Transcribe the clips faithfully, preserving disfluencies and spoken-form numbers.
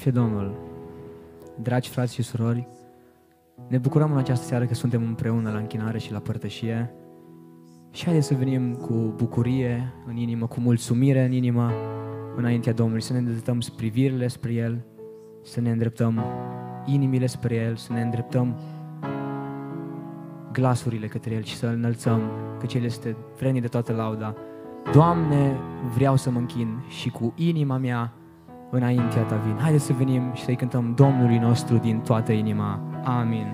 fie Domnul. Dragi frați și surori, ne bucurăm în această seară că suntem împreună la închinare și la părtășie. Și haideți să venim cu bucurie în inimă, cu mulțumire în inimă înaintea Domnului, să ne îndreptăm privirile spre El, să ne îndreptăm inimile spre El, să ne îndreptăm glasurile către El și să-L înălțăm, căci El este vrednic de toată lauda. Doamne, vreau să mă închin și cu inima mea înaintea Ta vin. Haideți să venim și să-i cântăm Domnului nostru din toată inima. Amin.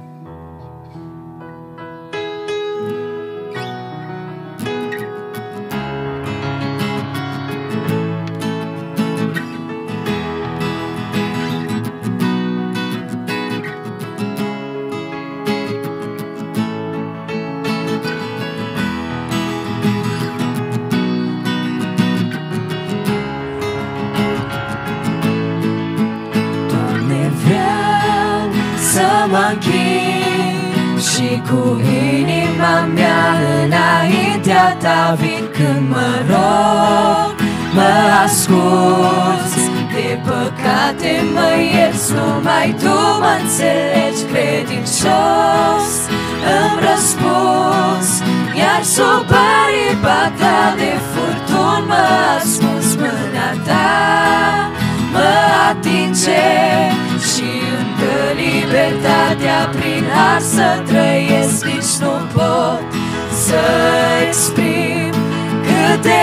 Și cu inima mea înaintea Ta vin, când mă rog, mă asculți. De păcate mă ierți, numai Tu mă înțelegi, credincios îmi răspunzi. Iar sub aripa Ta de furtuni mă ascunzi, mâna Ta mă atinge și îmi dă libertatea prin har să trăiesc. Nici nu pot să exprim cât Te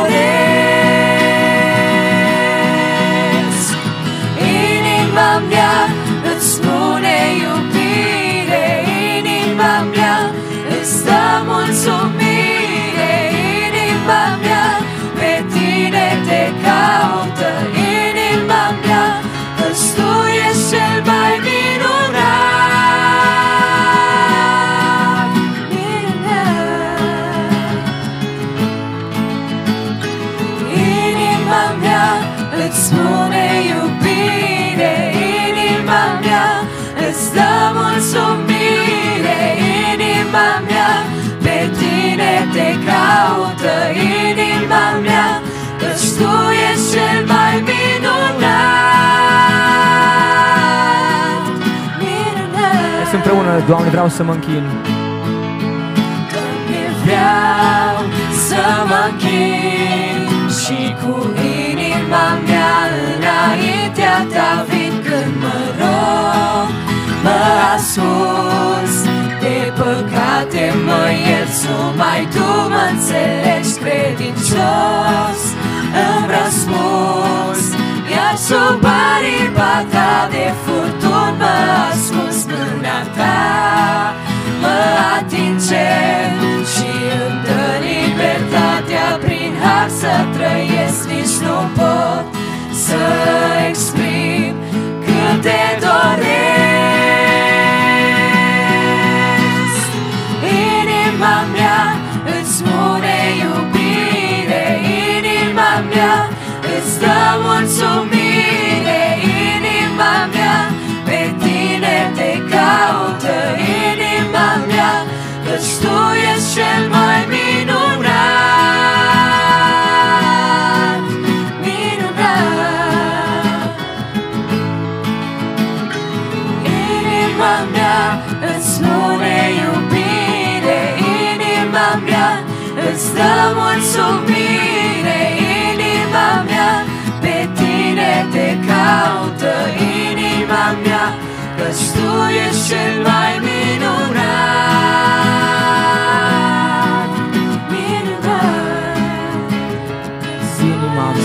doresc. Inima mea îți spune iubire, inima mea îți dă mulțumire, inima mea pe Tine Te caută, inima mea căci Tu ești cel mai minunat, minunat. Inima mea îți spune iubire, inima mea îți dă mulțumire, inima mea pe Tine Te caută, inima mea căci Tu ești cel mai minunat, minunat. Să împreună, Doamne, vreau să mă închin. Doamne, vreau să mă închin și cu inima mea înaintea Ta vin, când mă rog, mă asculți. De păcate mă ierți, numai Tu mă înțelegi, credincios îmi răspunzi. Iar sub aripa Ta de furtuni mă ascunzi, mâna Ta mă atinge și îmi dă libertatea prin har să trăiesc. Nici nu pot să exprim cât Te doresc. Inima mea îți spune iubire, inima mea îți dă mulțumire, inima mea pe Tine Te caută, inima mea căci Tu ești cel mai minunat, minunat. Inima mea îți spune iubire, inima mea îți dă mulțumire, inima mea pe Tine Te caută, inima mea căci Tu ești cel mai minunat, minunat. Inima mea.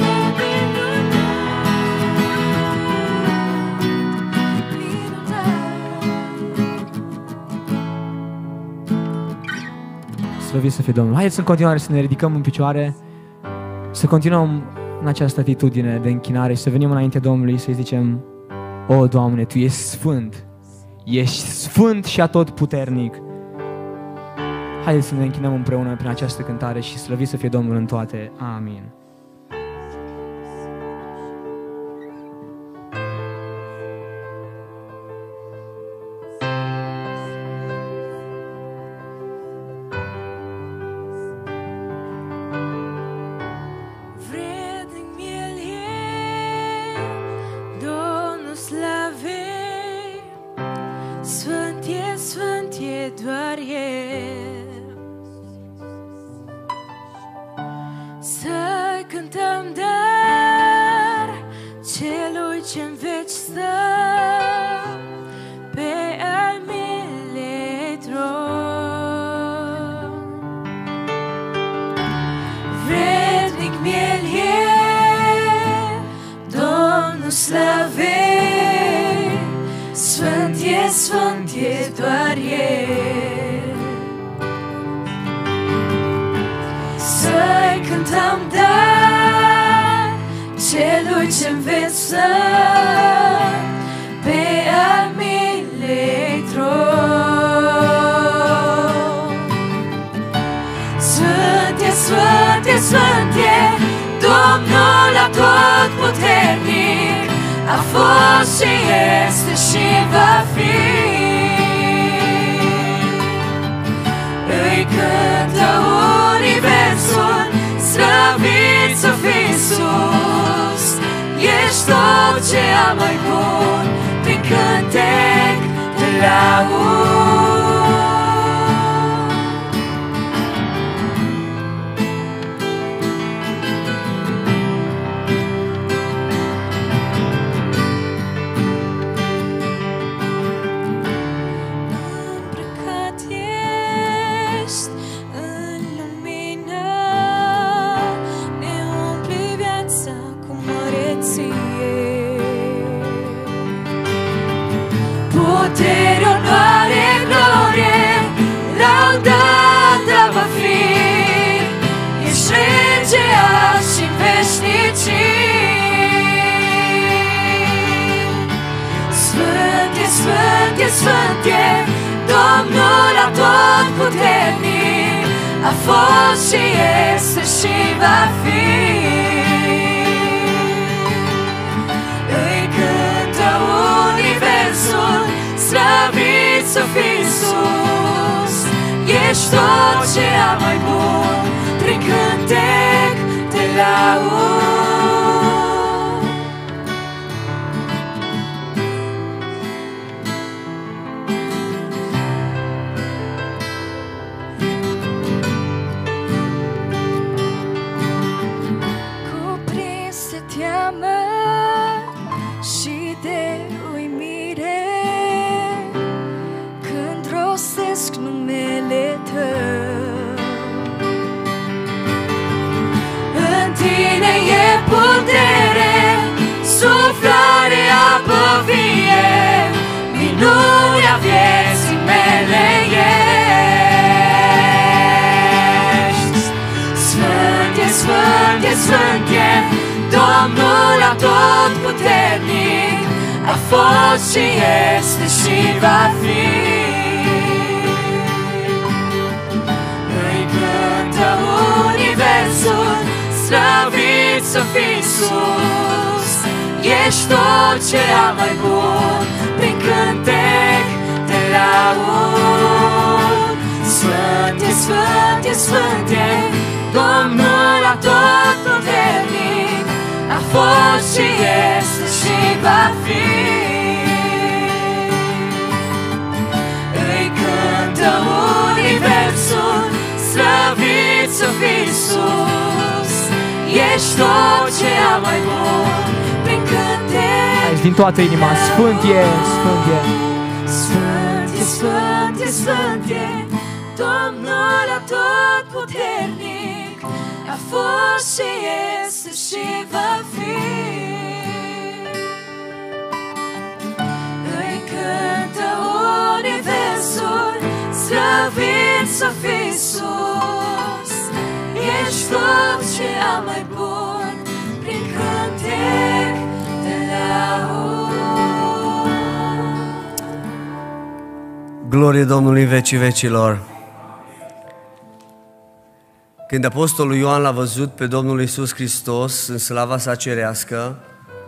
Slăvit să fie Domnul. Haideți în continuare să ne ridicăm în picioare, să continuăm în această atitudine de închinare și să venim înaintea Domnului să-i zicem: O, Doamne, Tu ești sfânt, ești sfânt și atotputernic. Haideți să ne închinăm împreună prin această cântare și slăvit să fie Domnul în toate. Amin. Vrednic mi-l e, cânt am dat celui ce-mi înveță pe al milei tron. Sfânt e, sfânt e, sfânt e Domnul atotputernic, a fost și este și va fi. Îi cântă universul, slăvit să fii sus. Ești tot ce am mai bun, prin cântec te laud. Putere, onoare, glorie, laudată va fi. Ești rege azi și în veșnicii. Sfânt e, sfânt e, sfânt e Domnul atotputernic, a fost și este și va fi. Îi cântă universul, slăvit să fii sus. Ești tot ce am mai bun, prin cântec te laud. Cuprins de teamă și de uimire când rostesc numele Tău. În Tine e putere, suflare, apă vie, minunea vieții mele ești. Sfânt e, sfânt e, sfânt e Domnul atotputernic, a fost și este și va fi. Îi cântă universul, slăvit să fii sus. Ești tot ce am mai bun, prin cântec te laud. Sfânt e, sfânt e, sfânt e Domnul atotputernic, a fost și este și va fi. Îi cântă universul, slăvit să fii sus. Ești tot ce am mai bun, prin cântec din toată inima, sfânt e, sfânt e. Sfânt e, sfânt e, sfânt e Domnul atotputernic, a fost și este și va fi. Îi cântă universul, slăvit să fii sus. Ești tot ce am mai bun, prin cântec te laud. Glorie Domnului în vecii vecilor. Când apostolul Ioan l-a văzut pe Domnul Iisus Hristos în slava sa cerească,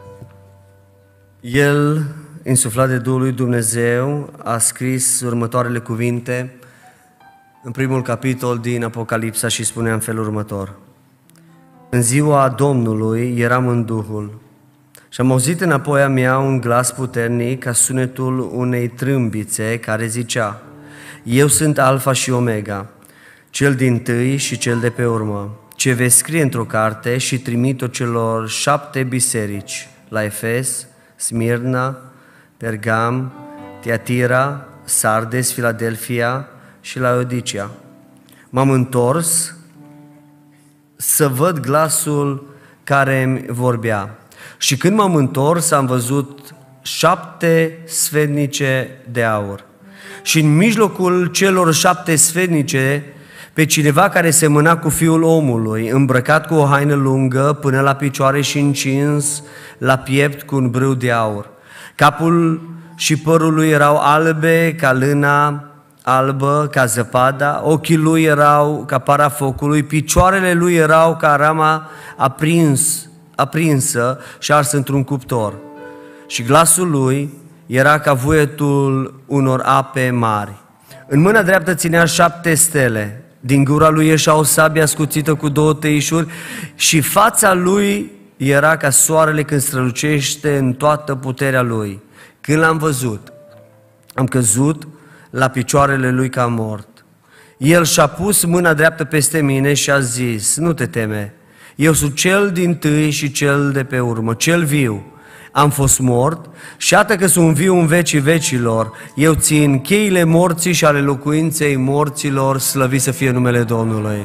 el, insuflat de Duhul lui Dumnezeu, a scris următoarele cuvinte în primul capitol din Apocalipsa și spunea în felul următor: În ziua Domnului eram în Duhul și am auzit înapoi a mea un glas puternic ca sunetul unei trâmbițe care zicea: Eu sunt Alfa și Omega, cel dintâi și cel de pe urmă. Ce vei scrie într-o carte și trimit-o celor șapte biserici, la Efes, Smirna, Pergam, Tiatira, Sardes, Filadelfia și la Laodicea. M-am întors să văd glasul care îmi vorbea. Și când m-am întors, am văzut șapte sfetnice de aur. Și în mijlocul celor șapte sfetnice, pe pe cineva care semăna cu Fiul omului, îmbrăcat cu o haină lungă până la picioare și încins la piept cu un brâu de aur. Capul și părul lui erau albe ca lâna albă, ca zăpada, ochii lui erau ca para focului, picioarele lui erau ca rama aprins, aprinsă și ars într-un cuptor. Și glasul lui era ca vuietul unor ape mari. În mâna dreaptă ținea șapte stele, din gura lui ieșea o sabie ascuțită cu două teișuri și fața lui era ca soarele când strălucește în toată puterea lui. Când l-am văzut, am căzut la picioarele lui ca mort. El și-a pus mâna dreaptă peste mine și a zis: nu te teme, eu sunt cel dintâi și cel de pe urmă, cel viu. Am fost mort și iată că sunt viu în vecii vecilor. Eu țin cheile morții și ale locuinței morților, slăvit să fie numele Domnului.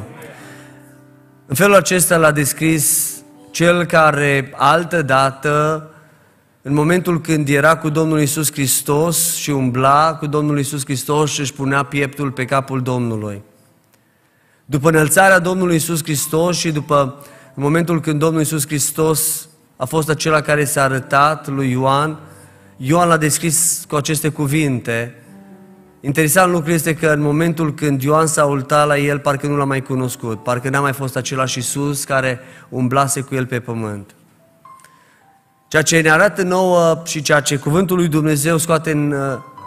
În felul acesta l-a descris cel care altădată, în momentul când era cu Domnul Iisus Hristos și umbla cu Domnul Iisus Hristos și își punea pieptul pe capul Domnului. După înălțarea Domnului Iisus Hristos și după în momentul când Domnul Iisus Hristos a fost acela care s-a arătat lui Ioan, Ioan l-a descris cu aceste cuvinte. Interesant lucru este că în momentul când Ioan s-a uitat la el, parcă nu l-a mai cunoscut, parcă n-a mai fost același Iisus care umblase cu el pe pământ. Ceea ce ne arată nouă și ceea ce cuvântul lui Dumnezeu scoate în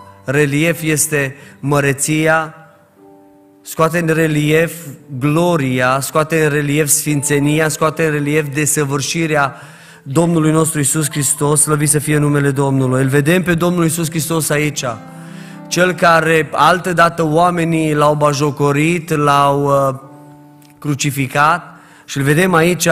relief este măreția, scoate în relief gloria, scoate în relief sfințenia, scoate în relief desăvârșirea Domnului nostru Iisus Hristos, slăvit să fie numele Domnului. Îl vedem pe Domnul Iisus Hristos aici, cel care altădată oamenii l-au bajocorit, l-au uh, crucificat, și îl vedem aici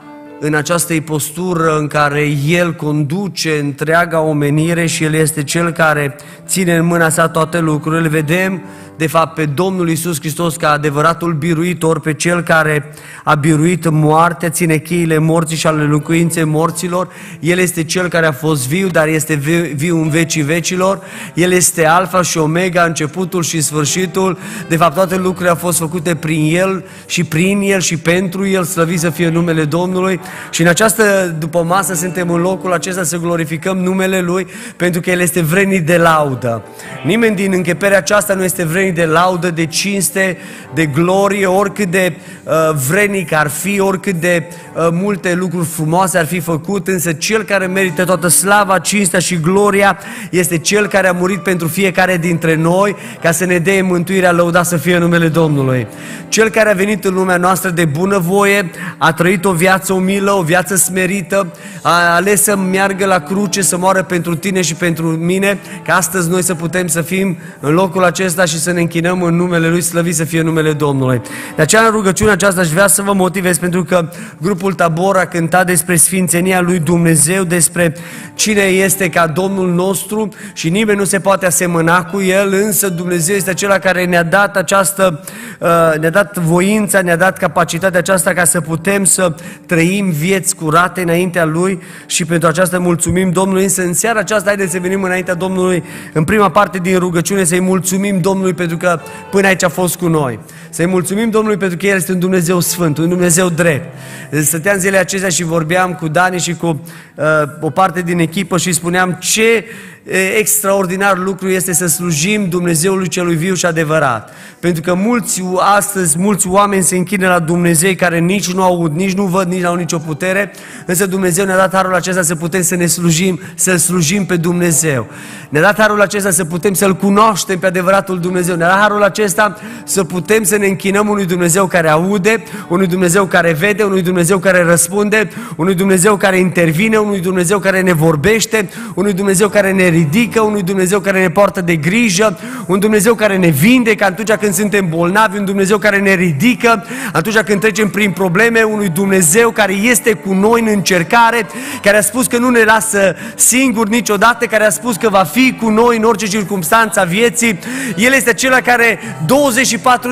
în această postură în care El conduce întreaga omenire și El este Cel care ține în mâna sa toate lucrurile. Îl vedem, de fapt, pe Domnul Iisus Hristos ca adevăratul biruitor, pe Cel care a biruit moartea, ține cheile morții și ale locuinței morților. El este Cel care a fost viu, dar este viu în vecii vecilor. El este Alfa și Omega, începutul și sfârșitul. De fapt, toate lucrurile au fost făcute prin El și prin El și pentru El, slăvit să fie numele Domnului. Și în această dupămasă suntem în locul acesta să glorificăm numele Lui, pentru că El este vrednic de laudă. Nimeni din încheperea aceasta nu este vrednic de laudă, de cinste, de glorie, oricât de uh, vrednic ar fi, oricât de uh, multe lucruri frumoase ar fi făcut, însă Cel care merită toată slava, cinstea și gloria este Cel care a murit pentru fiecare dintre noi, ca să ne dea mântuirea, lăudat să fie numele Domnului. Cel care a venit în lumea noastră de bunăvoie, a trăit o viață umilă, o viață smerită, a ales să meargă la cruce, să moară pentru tine și pentru mine, ca astăzi noi să putem să fim în locul acesta și să ne închinăm în numele Lui, slăvit să fie numele Domnului. De aceea, în rugăciunea aceasta aș vrea să vă motivez, pentru că grupul Tabor a cântat despre sfințenia lui Dumnezeu, despre cine este ca Domnul nostru și nimeni nu se poate asemăna cu El, însă Dumnezeu este acela care ne-a dat această, ne-a dat voința, ne-a dat capacitatea aceasta ca să putem să trăim vieți curate înaintea Lui și pentru aceasta mulțumim Domnului. Însă în seara aceasta haideți să venim înaintea Domnului în prima parte din rugăciune, să-i mulțumim Domnului pentru că până aici a fost cu noi. Să-i mulțumim Domnului pentru că El este un Dumnezeu sfânt, un Dumnezeu drept. Stăteam zilele acestea și vorbeam cu Dani și cu uh, o parte din echipă și spuneam ce extraordinar lucru este să slujim Dumnezeului celui viu și adevărat. Pentru că mulți astăzi, mulți oameni se închină la Dumnezei care nici nu aud, nici nu văd, nici nu au nicio putere, însă Dumnezeu ne-a dat harul acesta să putem să ne slujim, să-L slujim pe Dumnezeu. Ne-a dat harul acesta să putem să-L cunoaștem pe adevăratul Dumnezeu. Ne-a dat harul acesta să putem să ne închinăm unui Dumnezeu care aude, unui Dumnezeu care vede, unui Dumnezeu care răspunde, unui Dumnezeu care intervine, unui Dumnezeu care ne vorbește, unui Dumnezeu care ne ridică, unui Dumnezeu care ne poartă de grijă, un Dumnezeu care ne vindecă atunci când suntem bolnavi, un Dumnezeu care ne ridică atunci când trecem prin probleme, unui Dumnezeu care este cu noi în încercare, care a spus că nu ne lasă singuri niciodată, care a spus că va fi cu noi în orice circumstanță a vieții. El este acela care douăzeci și patru de ore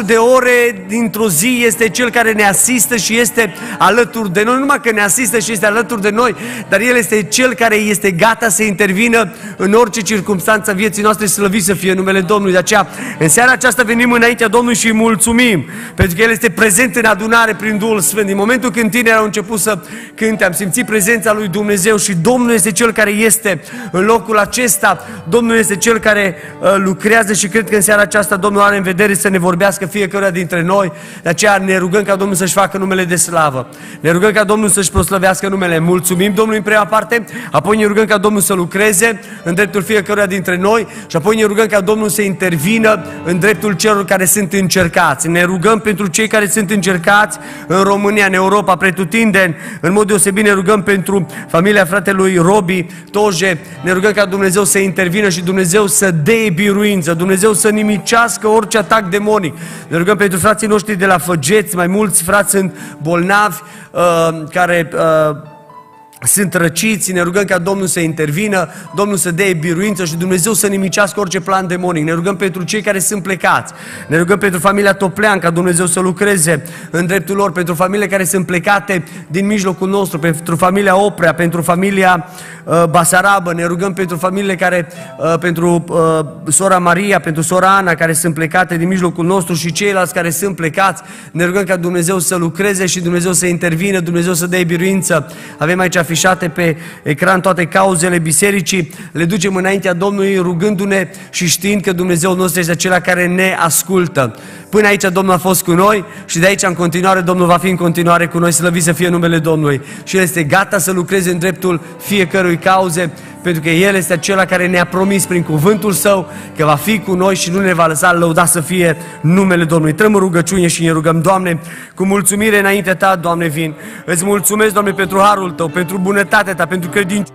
ore dintr-o zi este Cel care ne asistă și este alături de noi. Nu numai că ne asistă și este alături de noi, dar El este Cel care este gata să intervină în orice circunstanță vieții noastre, slăvit să fie numele Domnului. De aceea, în seara aceasta venim înaintea Domnului și îi mulțumim, pentru că El este prezent în adunare prin Duhul Sfânt. Din momentul când tinerii au început să cânte, am simțit prezența lui Dumnezeu și Domnul este Cel care este în locul acesta. Domnul este Cel care uh, lucrează și cred că în seara aceasta Domnul are în vedere să ne vorbească fiecare dintre noi. De aceea ne rugăm ca Domnul să-și facă numele de slavă. Ne rugăm ca Domnul să-și proslăvească numele. Mulțumim Domnului în prima parte, apoi ne rugăm ca Domnul să lucreze în dreptul fiecăruia dintre noi și apoi ne rugăm ca Domnul să intervină în dreptul celor care sunt încercați. Ne rugăm pentru cei care sunt încercați în România, în Europa, pretutindeni. În mod deosebit ne rugăm pentru familia fratelui Robi Toje. Ne rugăm ca Dumnezeu să intervină și Dumnezeu să dea biruință, Dumnezeu să nimicească orice atac demonic. Ne rugăm pentru frații noștri de la Făgeți, mai mulți frați sunt bolnavi, uh, care... Uh, sunt răciți, ne rugăm ca Domnul să intervină, Domnul să dea biruință și Dumnezeu să nimicească orice plan demonic. Ne rugăm pentru cei care sunt plecați, ne rugăm pentru familia Toplean ca Dumnezeu să lucreze în dreptul lor, pentru familiile care sunt plecate din mijlocul nostru, pentru familia Oprea, pentru familia uh, Basarabă, ne rugăm pentru familiile care, uh, pentru uh, sora Maria, pentru sora Ana, care sunt plecate din mijlocul nostru și ceilalți care sunt plecați. Ne rugăm ca Dumnezeu să lucreze și Dumnezeu să intervină, Dumnezeu să dea biruință. Avem aici afișate pe ecran toate cauzele bisericii, le ducem înaintea Domnului rugându-ne și știind că Dumnezeu nostru este acela care ne ascultă. Până aici Domnul a fost cu noi și de aici în continuare Domnul va fi în continuare cu noi, slăvit să fie numele Domnului. Și El este gata să lucreze în dreptul fiecărui cauze, pentru că El este acela care ne-a promis prin cuvântul Său că va fi cu noi și nu ne va lăsa, lăudat să fie numele Domnului. Trăm în rugăciune și ne rugăm, Doamne, cu mulțumire înaintea Ta, Doamne, vin. Îți mulțumesc, Doamne, pentru harul Tău, pentru bunătatea Ta, pentru credință.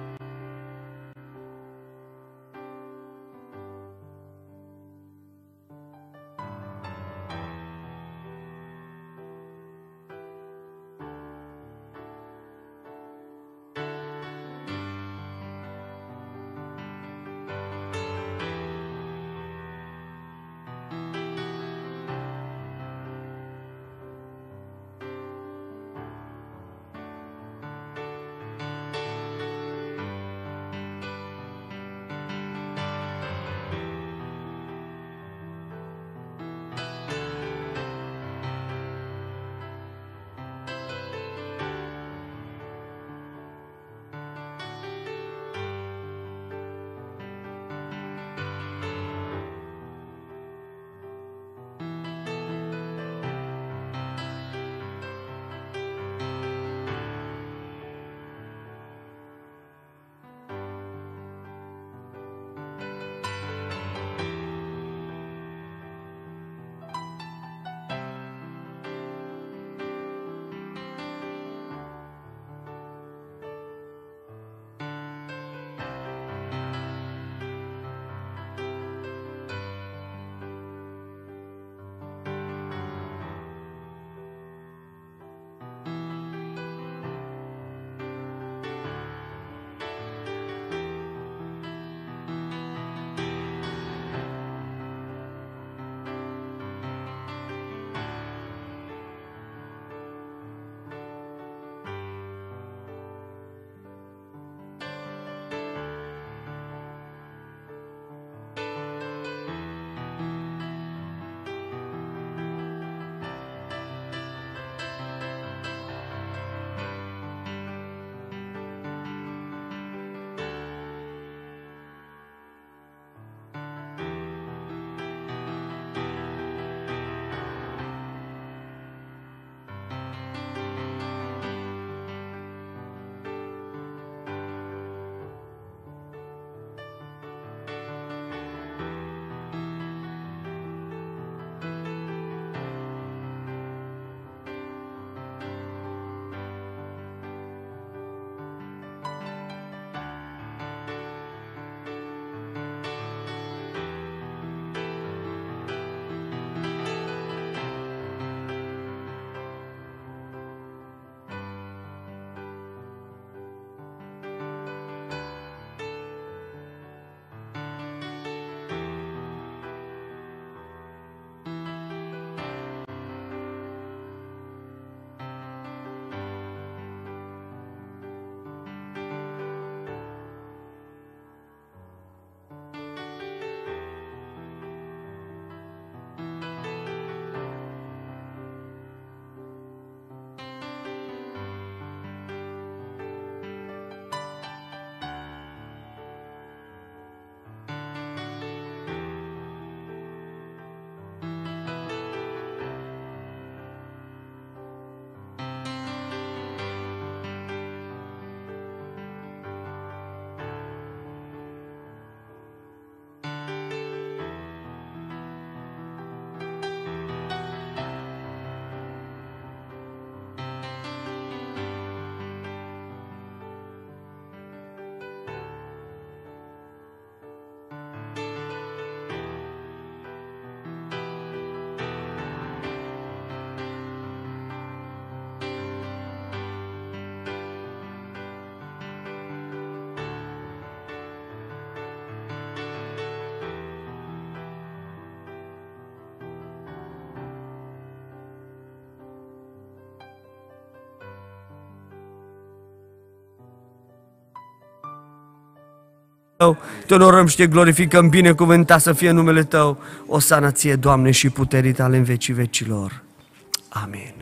Te onorăm și te glorificăm, binecuvântat să fie numele Tău. Osana Ție, Doamne, și puterii Tale în vecii vecilor. Amin.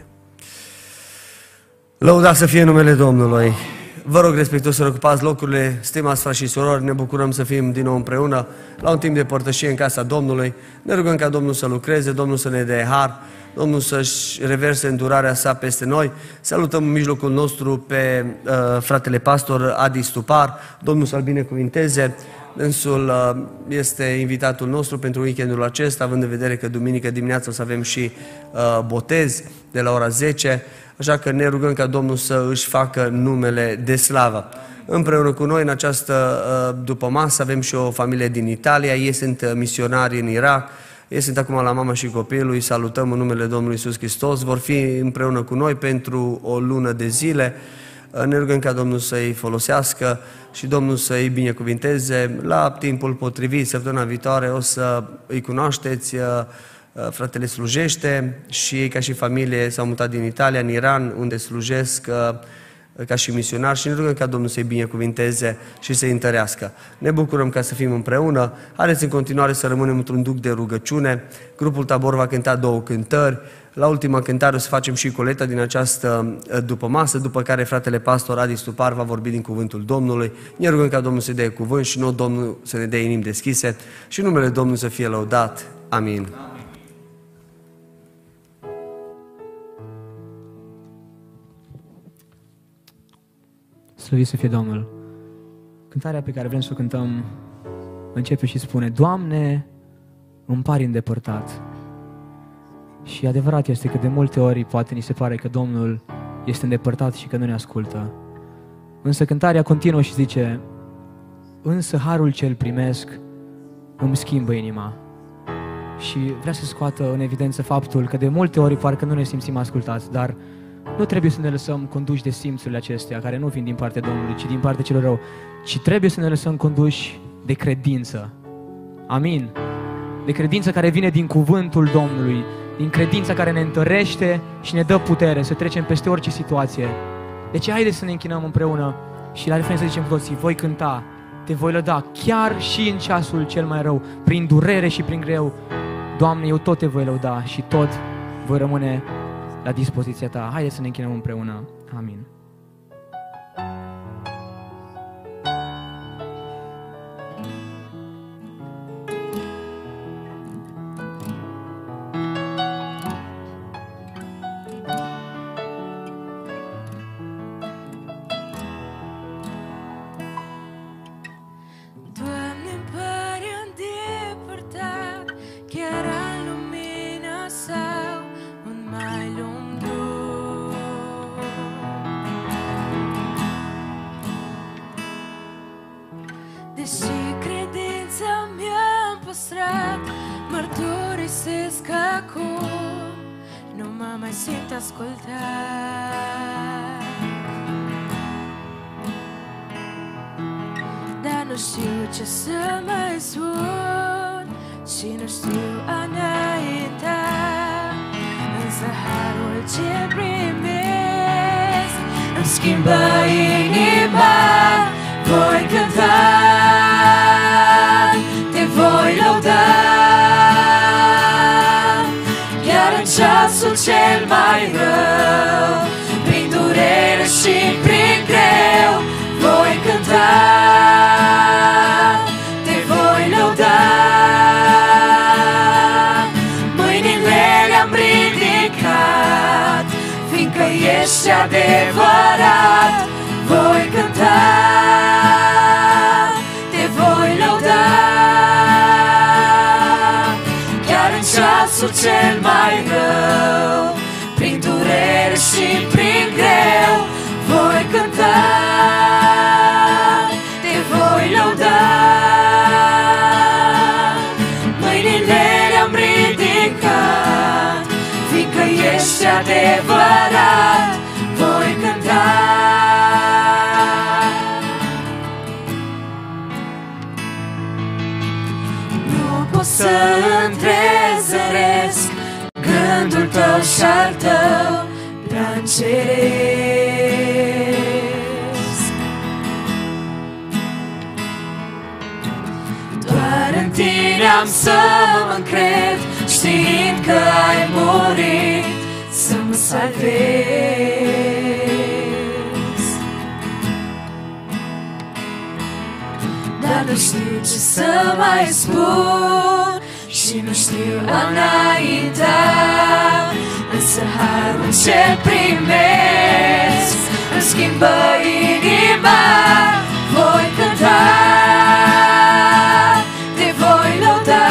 Lăudat să fie numele Domnului. Vă rog respectuos să ocupați locurile, stimați frați și surori, ne bucurăm să fim din nou împreună la un timp de părtășie în casa Domnului. Ne rugăm ca Domnul să lucreze, Domnul să ne dea har, Domnul să-și reverse îndurarea sa peste noi. Salutăm în mijlocul nostru pe uh, fratele pastor Adi Stupar, Domnul să-l binecuvinteze. Dânsul uh, este invitatul nostru pentru weekendul acesta, având în vedere că duminică dimineața o să avem și uh, botez de la ora zece, așa că ne rugăm ca Domnul să își facă numele de slavă. Împreună cu noi în această uh, dupămasă avem și o familie din Italia, ei sunt uh, misionari în Irak. Ei sunt acum la mama și copilul, îi salutăm în numele Domnului Iisus Hristos, vor fi împreună cu noi pentru o lună de zile. Ne rugăm ca Domnul să-i folosească și Domnul să-i binecuvinteze la timpul potrivit. Săptămâna viitoare o să îi cunoașteți, fratele slujește și ei ca și familie s-au mutat din Italia, în Iran, unde slujesc ca și misionar și ne rugăm ca Domnul să-i binecuvinteze și să-i întărească. Ne bucurăm ca să fim împreună. Haideți în continuare să rămânem într-un duc de rugăciune. Grupul Tabor va cânta două cântări. La ultima cântare o să facem și coleta din această dupămasă, după care fratele pastor Adi Stupar va vorbi din cuvântul Domnului. Ne rugăm ca Domnul să dea cuvânt și noi Domnul să ne dea inimi deschise și numele Domnului să fie lăudat. Amin. Slăvit să fie Domnul. Cântarea pe care vrem să o cântăm începe și spune: Doamne, îmi pari îndepărtat. Și adevărat este că de multe ori poate ni se pare că Domnul este îndepărtat și că nu ne ascultă. Însă cântarea continuă și zice: însă harul ce-l primesc îmi schimbă inima. Și vrea să scoată în evidență faptul că de multe ori parcă nu ne simțim ascultați, dar nu trebuie să ne lăsăm conduși de simțurile acestea, care nu vin din partea Domnului, ci din partea celor rău, ci trebuie să ne lăsăm conduși de credință. Amin. De credință care vine din cuvântul Domnului, din credința care ne întărește și ne dă putere să trecem peste orice situație. Deci haideți să ne închinăm împreună și la refren să zicem cu toții: voi cânta, te voi lăuda chiar și în ceasul cel mai rău, prin durere și prin greu. Doamne, eu tot te voi lăuda și tot voi rămâne la dispoziția Ta. Haideți să ne închinăm împreună. Amin. Ești adevărat, voi cânta, te voi lăuda. Chiar în ceasul cel mai rău, prin durere și prin greu, voi cânta, te voi lăuda. Mâinile le-am ridicat, fiindcă ești adevărat, voi cânta. Nu pot să întrezăresc gândul tău și al tău prea înceresc. am să mă încred, știind că ai murit să mă salvezi. Dar nu știu ce să mai spun și nu știu înainta, însă harul ce primesc îmi schimbă inima. Voi cânta, te voi lăuda,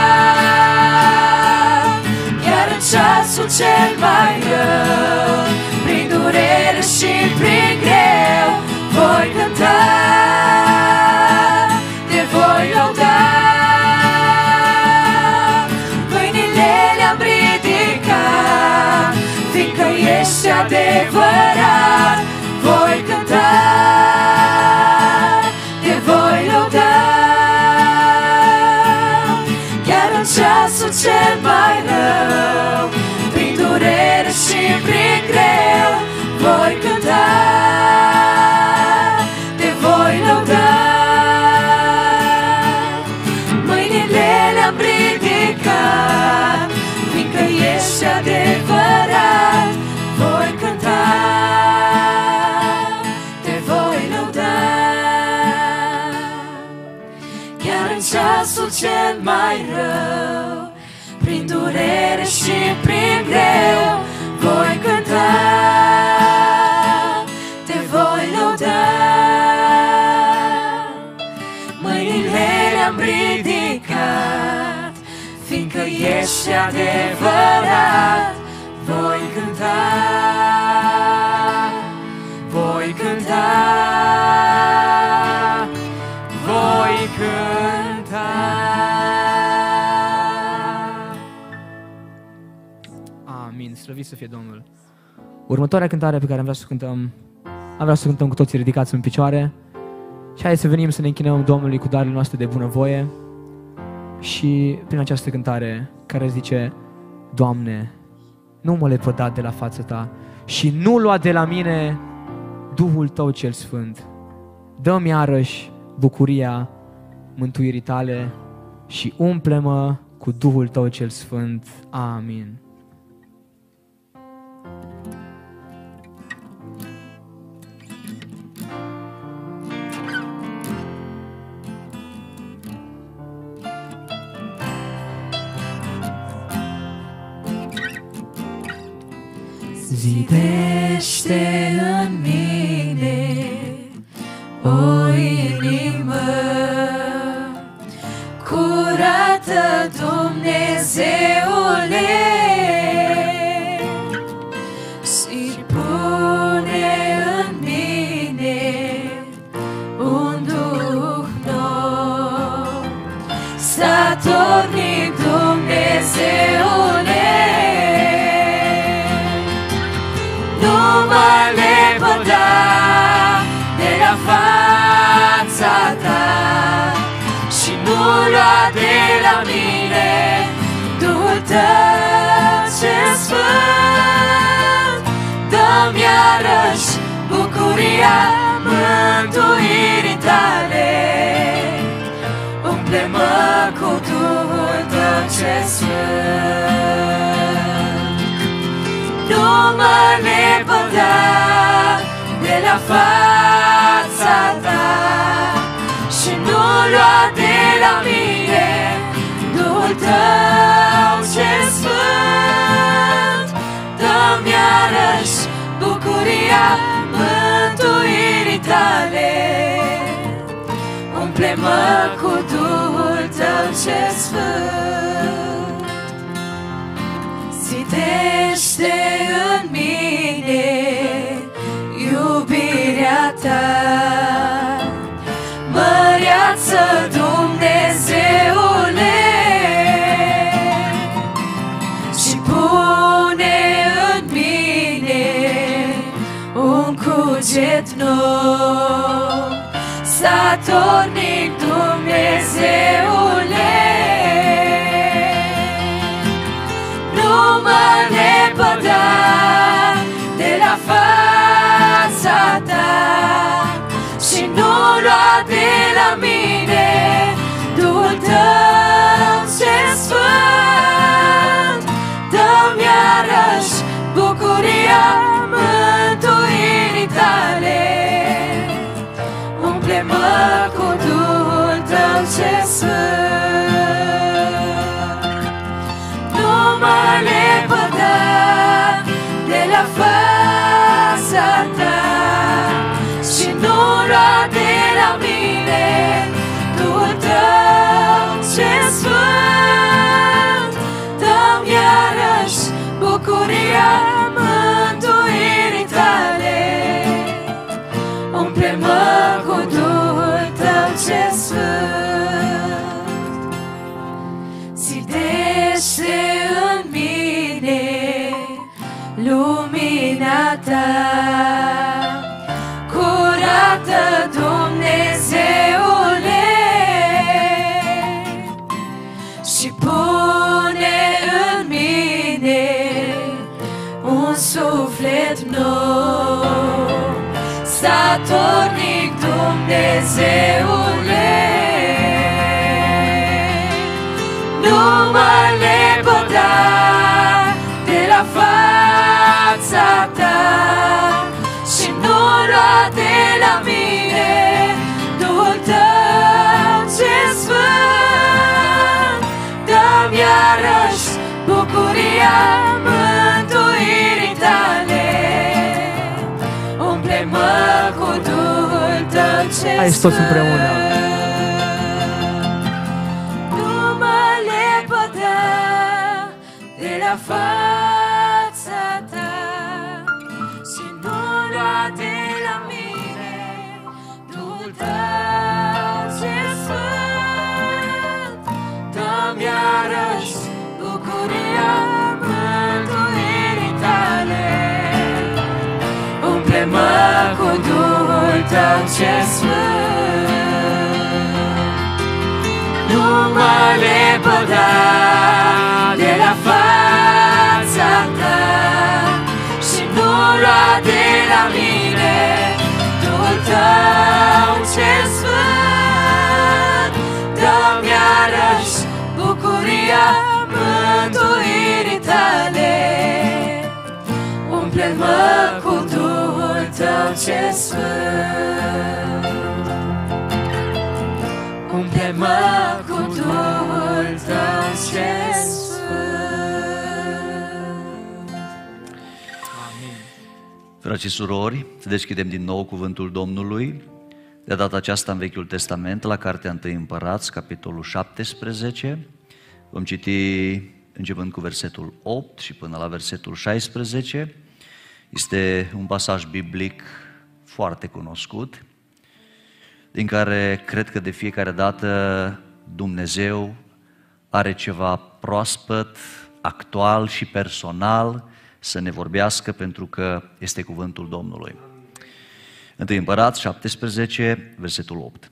chiar în ceasul cel mai rău, prin durere și prin greu. Voi cânta, te voi lăuda, mâinile le-am ridicat, fiindcă ești adevărat. Voi cânta, te voi lăuda, chiar în ceasul cel mai rău, prin durere și prin greu. Voi cânta, te voi lăuda, mâinile le-am ridicat, fiindcă ești adevărat. Voi cânta, ceasul cel mai rău, prin durere și prin greu. Voi cânta, te voi lăuda, mâinile le-am ridicat, fiindcă ești adevărat. Voi cânta, voi cânta, voi cânta. Amin, slăvit să fie Domnul. Următoarea cântare pe care am vrea să o cântăm, am vrea să o cântăm cu toții ridicați în picioare. Și hai să venim să ne închinăm Domnului cu darurile noastre de bunăvoie. Și prin această cântare care zice: Doamne, nu mă lepăda de la fața Ta și nu lua de la mine Duhul Tău cel Sfânt. Dă-mi iarăși bucuria mântuirii Tale și umple-mă cu Duhul Tău cel Sfânt. Amin. Zidește în mine o inimă curată, Dumnezeule, și pune în mine un duh nou, statornic, Dumnezeule. Nu mă lepăda de la fața Ta și nu lua de la mine Duhul Tău cel Sfânt. Dă-mi iarăși bucuria mântuirii Tale, umple-mă cu Duhul Tău cel Sfânt. Nu mă lepăda de la fața Ta și nu lua de la mine Duhul Tău cel Sfânt. Dă-mi iarăși bucuria mântuirii Tale, umple-mă cu Duhul Tău cel Sfânt. Zidește în mine iubirea Ta, măreață, Dumnezeule, și pune în mine un cuget nou, statornic, Dumnezeule. Nu mă lepăda de la fața Ta și nu lua de la mine Duhul Tău Nu mă lepăda de la fața ta și nu lua de la mine Duhul tău ce sfânt. Dă-mi iarăși bucuria mântuirii tale. Umple-mă cu Duhul tău ce sfânt. Zidește în mine lumina ta, curată, Dumnezeule, și pune în mine un suflet nou. Statornic, Dumnezeule, nu mă lepăda de la fața ta și nu lua de la mine Duhul tău ce sfânt. Dă-mi iarăși bucuria mântuirii tale. Umple-mă cu Duhul tău ce sfânt. Hai toți împreună. Nu mă lepăda de la fața ta și nu lua de la mine Duhul tău ce sfânt. Dă-mi iarăși bucuria mântuirii tale. Umple-mă cu Duhul tău ce sfânt. Nu mă lepăda de la fața ta și nu lua de la mine Duhul tău ce sfânt. Dă-mi iarăși bucuria mântuirii tale. Umple-mă cu Duhul tău ce sfânt. Umple-mă cu Duhul tău ce sfânt. Frați și surori, să deschidem din nou cuvântul Domnului, de data aceasta în Vechiul Testament, la Cartea întâi Împărați, capitolul șaptesprezece. Vom citi începând cu versetul opt și până la versetul șaisprezece. Este un pasaj biblic foarte cunoscut, din care cred că de fiecare dată Dumnezeu are ceva proaspăt, actual și personal să ne vorbească, pentru că este cuvântul Domnului. întâi Împărați șaptesprezece, versetul opt.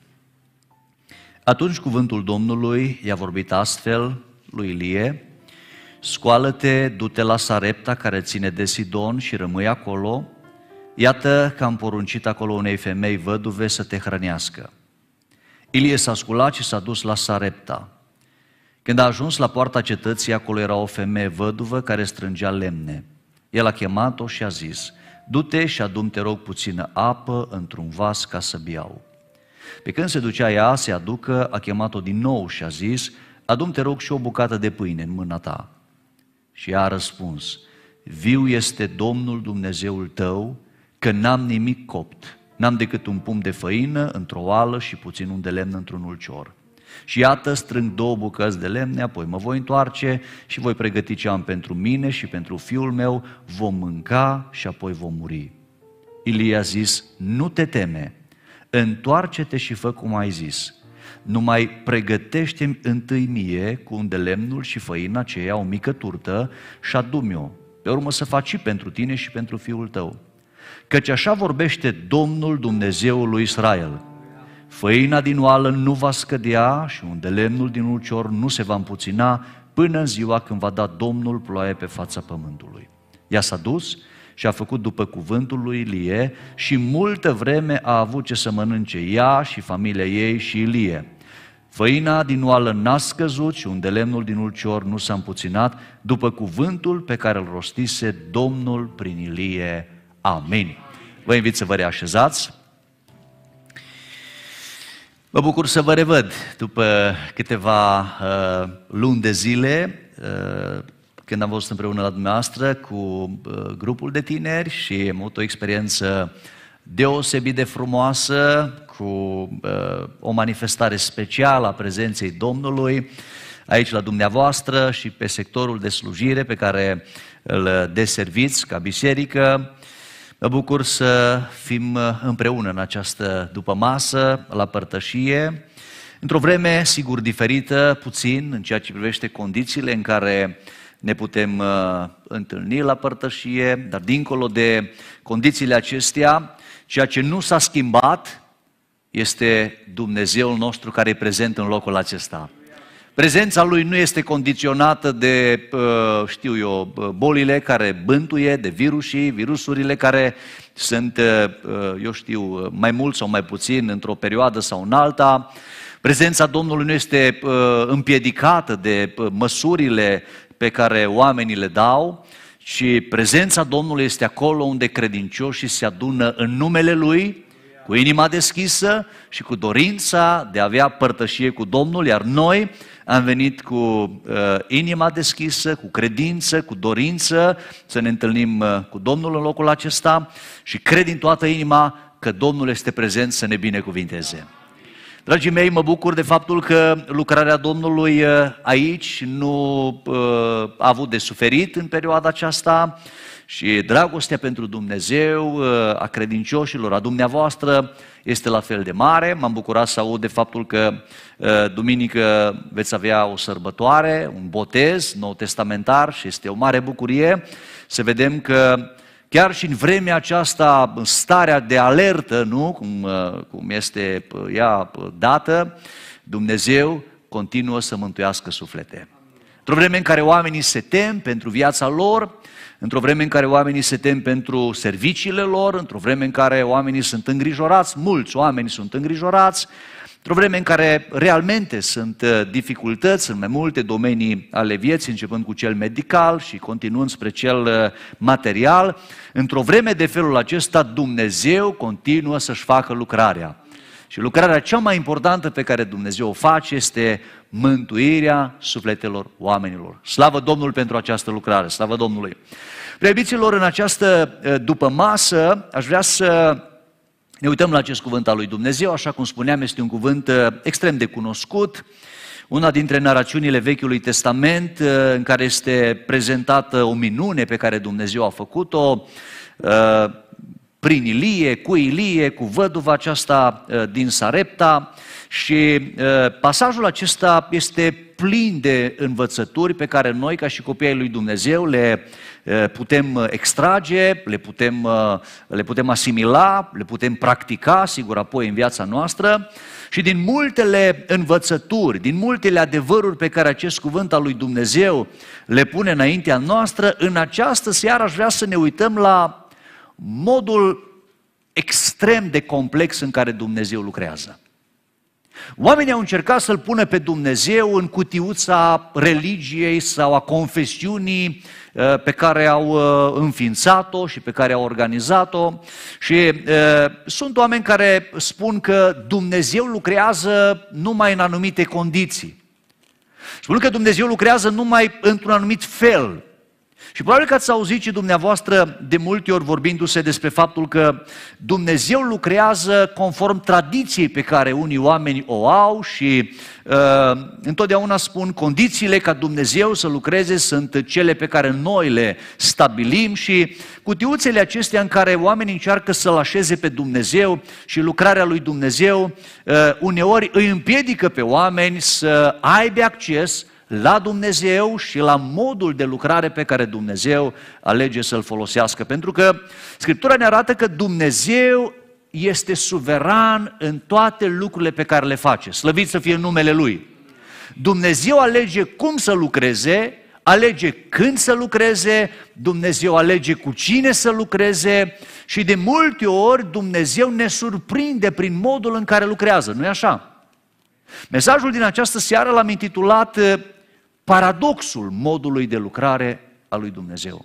Atunci cuvântul Domnului i-a vorbit astfel lui Ilie: scoală-te, du-te la Sarepta care ține de Sidon și rămâi acolo. Iată că am poruncit acolo unei femei văduve să te hrănească. Ilie s-a sculat și s-a dus la Sarepta. Când a ajuns la poarta cetății, acolo era o femeie văduvă care strângea lemne. El a chemat-o și a zis: du-te și adu-mi, te rog, puțină apă într-un vas ca să beau. Pe când se ducea ea să aducă, a chemat-o din nou și a zis: adu-mi, te rog, și o bucată de pâine în mâna ta. Și ea a răspuns: viu este Domnul Dumnezeul tău, că n-am nimic copt, n-am decât un pumn de făină într-o oală și puțin un de lemn într-un ulcior. Și iată, strâng două bucăți de lemne, apoi mă voi întoarce și voi pregăti ce am pentru mine și pentru fiul meu, vom mânca și apoi vom muri. Ilie a zis: nu te teme, întoarce-te și fă cum ai zis. Numai pregătește-mi întâi mie cu un de lemnul și făina aceea, o mică turtă, și adu-mi-o. Pe urmă să faci și pentru tine și pentru fiul tău. Căci așa vorbește Domnul Dumnezeul lui Israel: făina din oală nu va scădea și un de lemnul din ulcior nu se va împuțina până în ziua când va da Domnul ploaie pe fața pământului. Ea s-a dus și a făcut după cuvântul lui Ilie și multă vreme a avut ce să mănânce ea și familia ei și Ilie. Făina din oală n-a scăzut și un de lemnul din ulcior nu s-a împuținat, după cuvântul pe care îl rostise Domnul prin Ilie. Amin. Vă invit să vă reașezați. Mă bucur să vă revăd după câteva uh, luni de zile, uh, când am fost împreună la dumneavoastră cu uh, grupul de tineri și am avut o experiență deosebit de frumoasă, cu uh, o manifestare specială a prezenței Domnului aici la dumneavoastră și pe sectorul de slujire pe care îl deserviți ca biserică. Mă bucur să fim împreună în această dupămasă, la părtășie, într-o vreme, sigur, diferită, puțin, în ceea ce privește condițiile în care ne putem uh, întâlni la părtășie, dar dincolo de condițiile acestea, ceea ce nu s-a schimbat este Dumnezeul nostru care e prezent în locul acesta. Prezența Lui nu este condiționată de, știu eu, bolile care bântuie, de virusii, virusurile care sunt, eu știu, mai mult sau mai puțin într-o perioadă sau în alta. Prezența Domnului nu este împiedicată de măsurile pe care oamenii le dau, ci prezența Domnului este acolo unde credincioșii se adună în numele Lui, cu inima deschisă și cu dorința de a avea părtășie cu Domnul, iar noi am venit cu uh, inima deschisă, cu credință, cu dorință să ne întâlnim uh, cu Domnul în locul acesta și cred din toată inima că Domnul este prezent să ne binecuvinteze. Dragii mei, mă bucur de faptul că lucrarea Domnului uh, aici nu uh, a avut de suferit în perioada aceasta și dragostea pentru Dumnezeu, uh, a credincioșilor, a dumneavoastră, este la fel de mare. M-am bucurat să aud de faptul că uh, duminică veți avea o sărbătoare, un botez nou testamentar și este o mare bucurie să vedem că chiar și în vremea aceasta, în starea de alertă, nu? Cum, uh, cum este ea dată, Dumnezeu continuă să mântuiască suflete. Într-o vreme în care oamenii se tem pentru viața lor, într-o vreme în care oamenii se tem pentru serviciile lor, într-o vreme în care oamenii sunt îngrijorați, mulți oameni sunt îngrijorați, într-o vreme în care realmente sunt dificultăți în mai multe domenii ale vieții, începând cu cel medical și continuând spre cel material, într-o vreme de felul acesta Dumnezeu continuă să-și facă lucrarea. Și lucrarea cea mai importantă pe care Dumnezeu o face este mântuirea sufletelor oamenilor. Slavă Domnului pentru această lucrare, slavă Domnului! Preiubiților, în această dupămasă aș vrea să ne uităm la acest cuvânt al lui Dumnezeu. Așa cum spuneam, este un cuvânt extrem de cunoscut, una dintre narațiunile Vechiului Testament în care este prezentată o minune pe care Dumnezeu a făcut-o prin Ilie, cu Ilie, cu văduva aceasta din Sarepta și pasajul acesta este plin de învățături pe care noi, ca și copiii lui Dumnezeu, le putem extrage, le putem, le putem asimila, le putem practica, sigur, apoi în viața noastră. Și din multele învățături, din multele adevăruri pe care acest cuvânt al lui Dumnezeu le pune înaintea noastră, în această seară aș vrea să ne uităm la modul extrem de complex în care Dumnezeu lucrează. Oamenii au încercat să-L pună pe Dumnezeu în cutiuța religiei sau a confesiunii pe care au înființat-o și pe care au organizat-o și sunt oameni care spun că Dumnezeu lucrează numai în anumite condiții. Spun că Dumnezeu lucrează numai într-un anumit fel. Și probabil că ați auzit și dumneavoastră de multe ori vorbindu-se despre faptul că Dumnezeu lucrează conform tradiției pe care unii oameni o au și uh, întotdeauna spun condițiile ca Dumnezeu să lucreze sunt cele pe care noi le stabilim și cutiuțele acestea în care oamenii încearcă să-L așeze pe Dumnezeu și lucrarea lui Dumnezeu uh, uneori îi împiedică pe oameni să aibă acces la Dumnezeu și la modul de lucrare pe care Dumnezeu alege să-L folosească. Pentru că Scriptura ne arată că Dumnezeu este suveran în toate lucrurile pe care le face. Slăvit să fie numele Lui. Dumnezeu alege cum să lucreze, alege când să lucreze, Dumnezeu alege cu cine să lucreze și de multe ori Dumnezeu ne surprinde prin modul în care lucrează. Nu-i așa? Mesajul din această seară l-am intitulat Paradoxul modului de lucrare a lui Dumnezeu.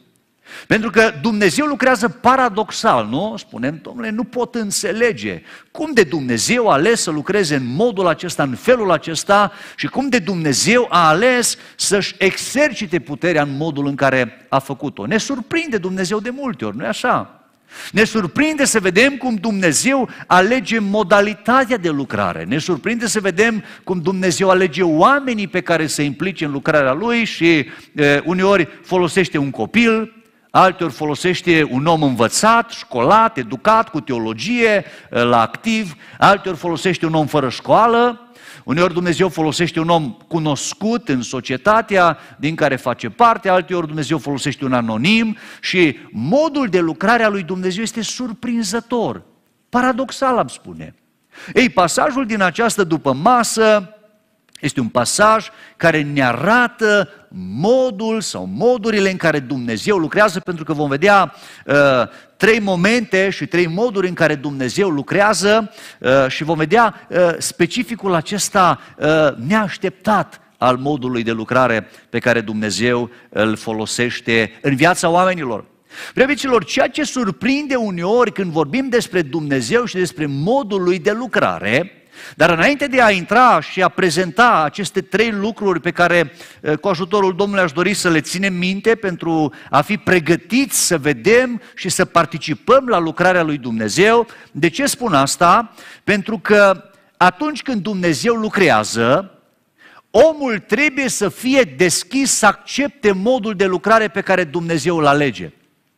Pentru că Dumnezeu lucrează paradoxal, nu? Spunem, domnule, nu pot înțelege cum de Dumnezeu a ales să lucreze în modul acesta, în felul acesta și cum de Dumnezeu a ales să-și exercite puterea în modul în care a făcut-o. Ne surprinde Dumnezeu de multe ori, nu-i așa? Ne surprinde să vedem cum Dumnezeu alege modalitatea de lucrare. Ne surprinde să vedem cum Dumnezeu alege oamenii pe care să implice în lucrarea Lui și e, uneori folosește un copil, alteori folosește un om învățat, școlat, educat, cu teologie, la activ, alteori folosește un om fără școală, uneori Dumnezeu folosește un om cunoscut în societatea din care face parte, alteori Dumnezeu folosește un anonim și modul de lucrare a lui Dumnezeu este surprinzător, paradoxal am spune. Ei, pasajul din această dupămasă este un pasaj care ne arată modul sau modurile în care Dumnezeu lucrează, pentru că vom vedea uh, trei momente și trei moduri în care Dumnezeu lucrează uh, și vom vedea uh, specificul acesta uh, neașteptat al modului de lucrare pe care Dumnezeu îl folosește în viața oamenilor. Preobiților, ceea ce surprinde uneori când vorbim despre Dumnezeu și despre modul lui de lucrare, dar înainte de a intra și a prezenta aceste trei lucruri pe care cu ajutorul Domnului aș dori să le ținem minte pentru a fi pregătiți să vedem și să participăm la lucrarea lui Dumnezeu, de ce spun asta? Pentru că atunci când Dumnezeu lucrează, omul trebuie să fie deschis să accepte modul de lucrare pe care Dumnezeu îl alege.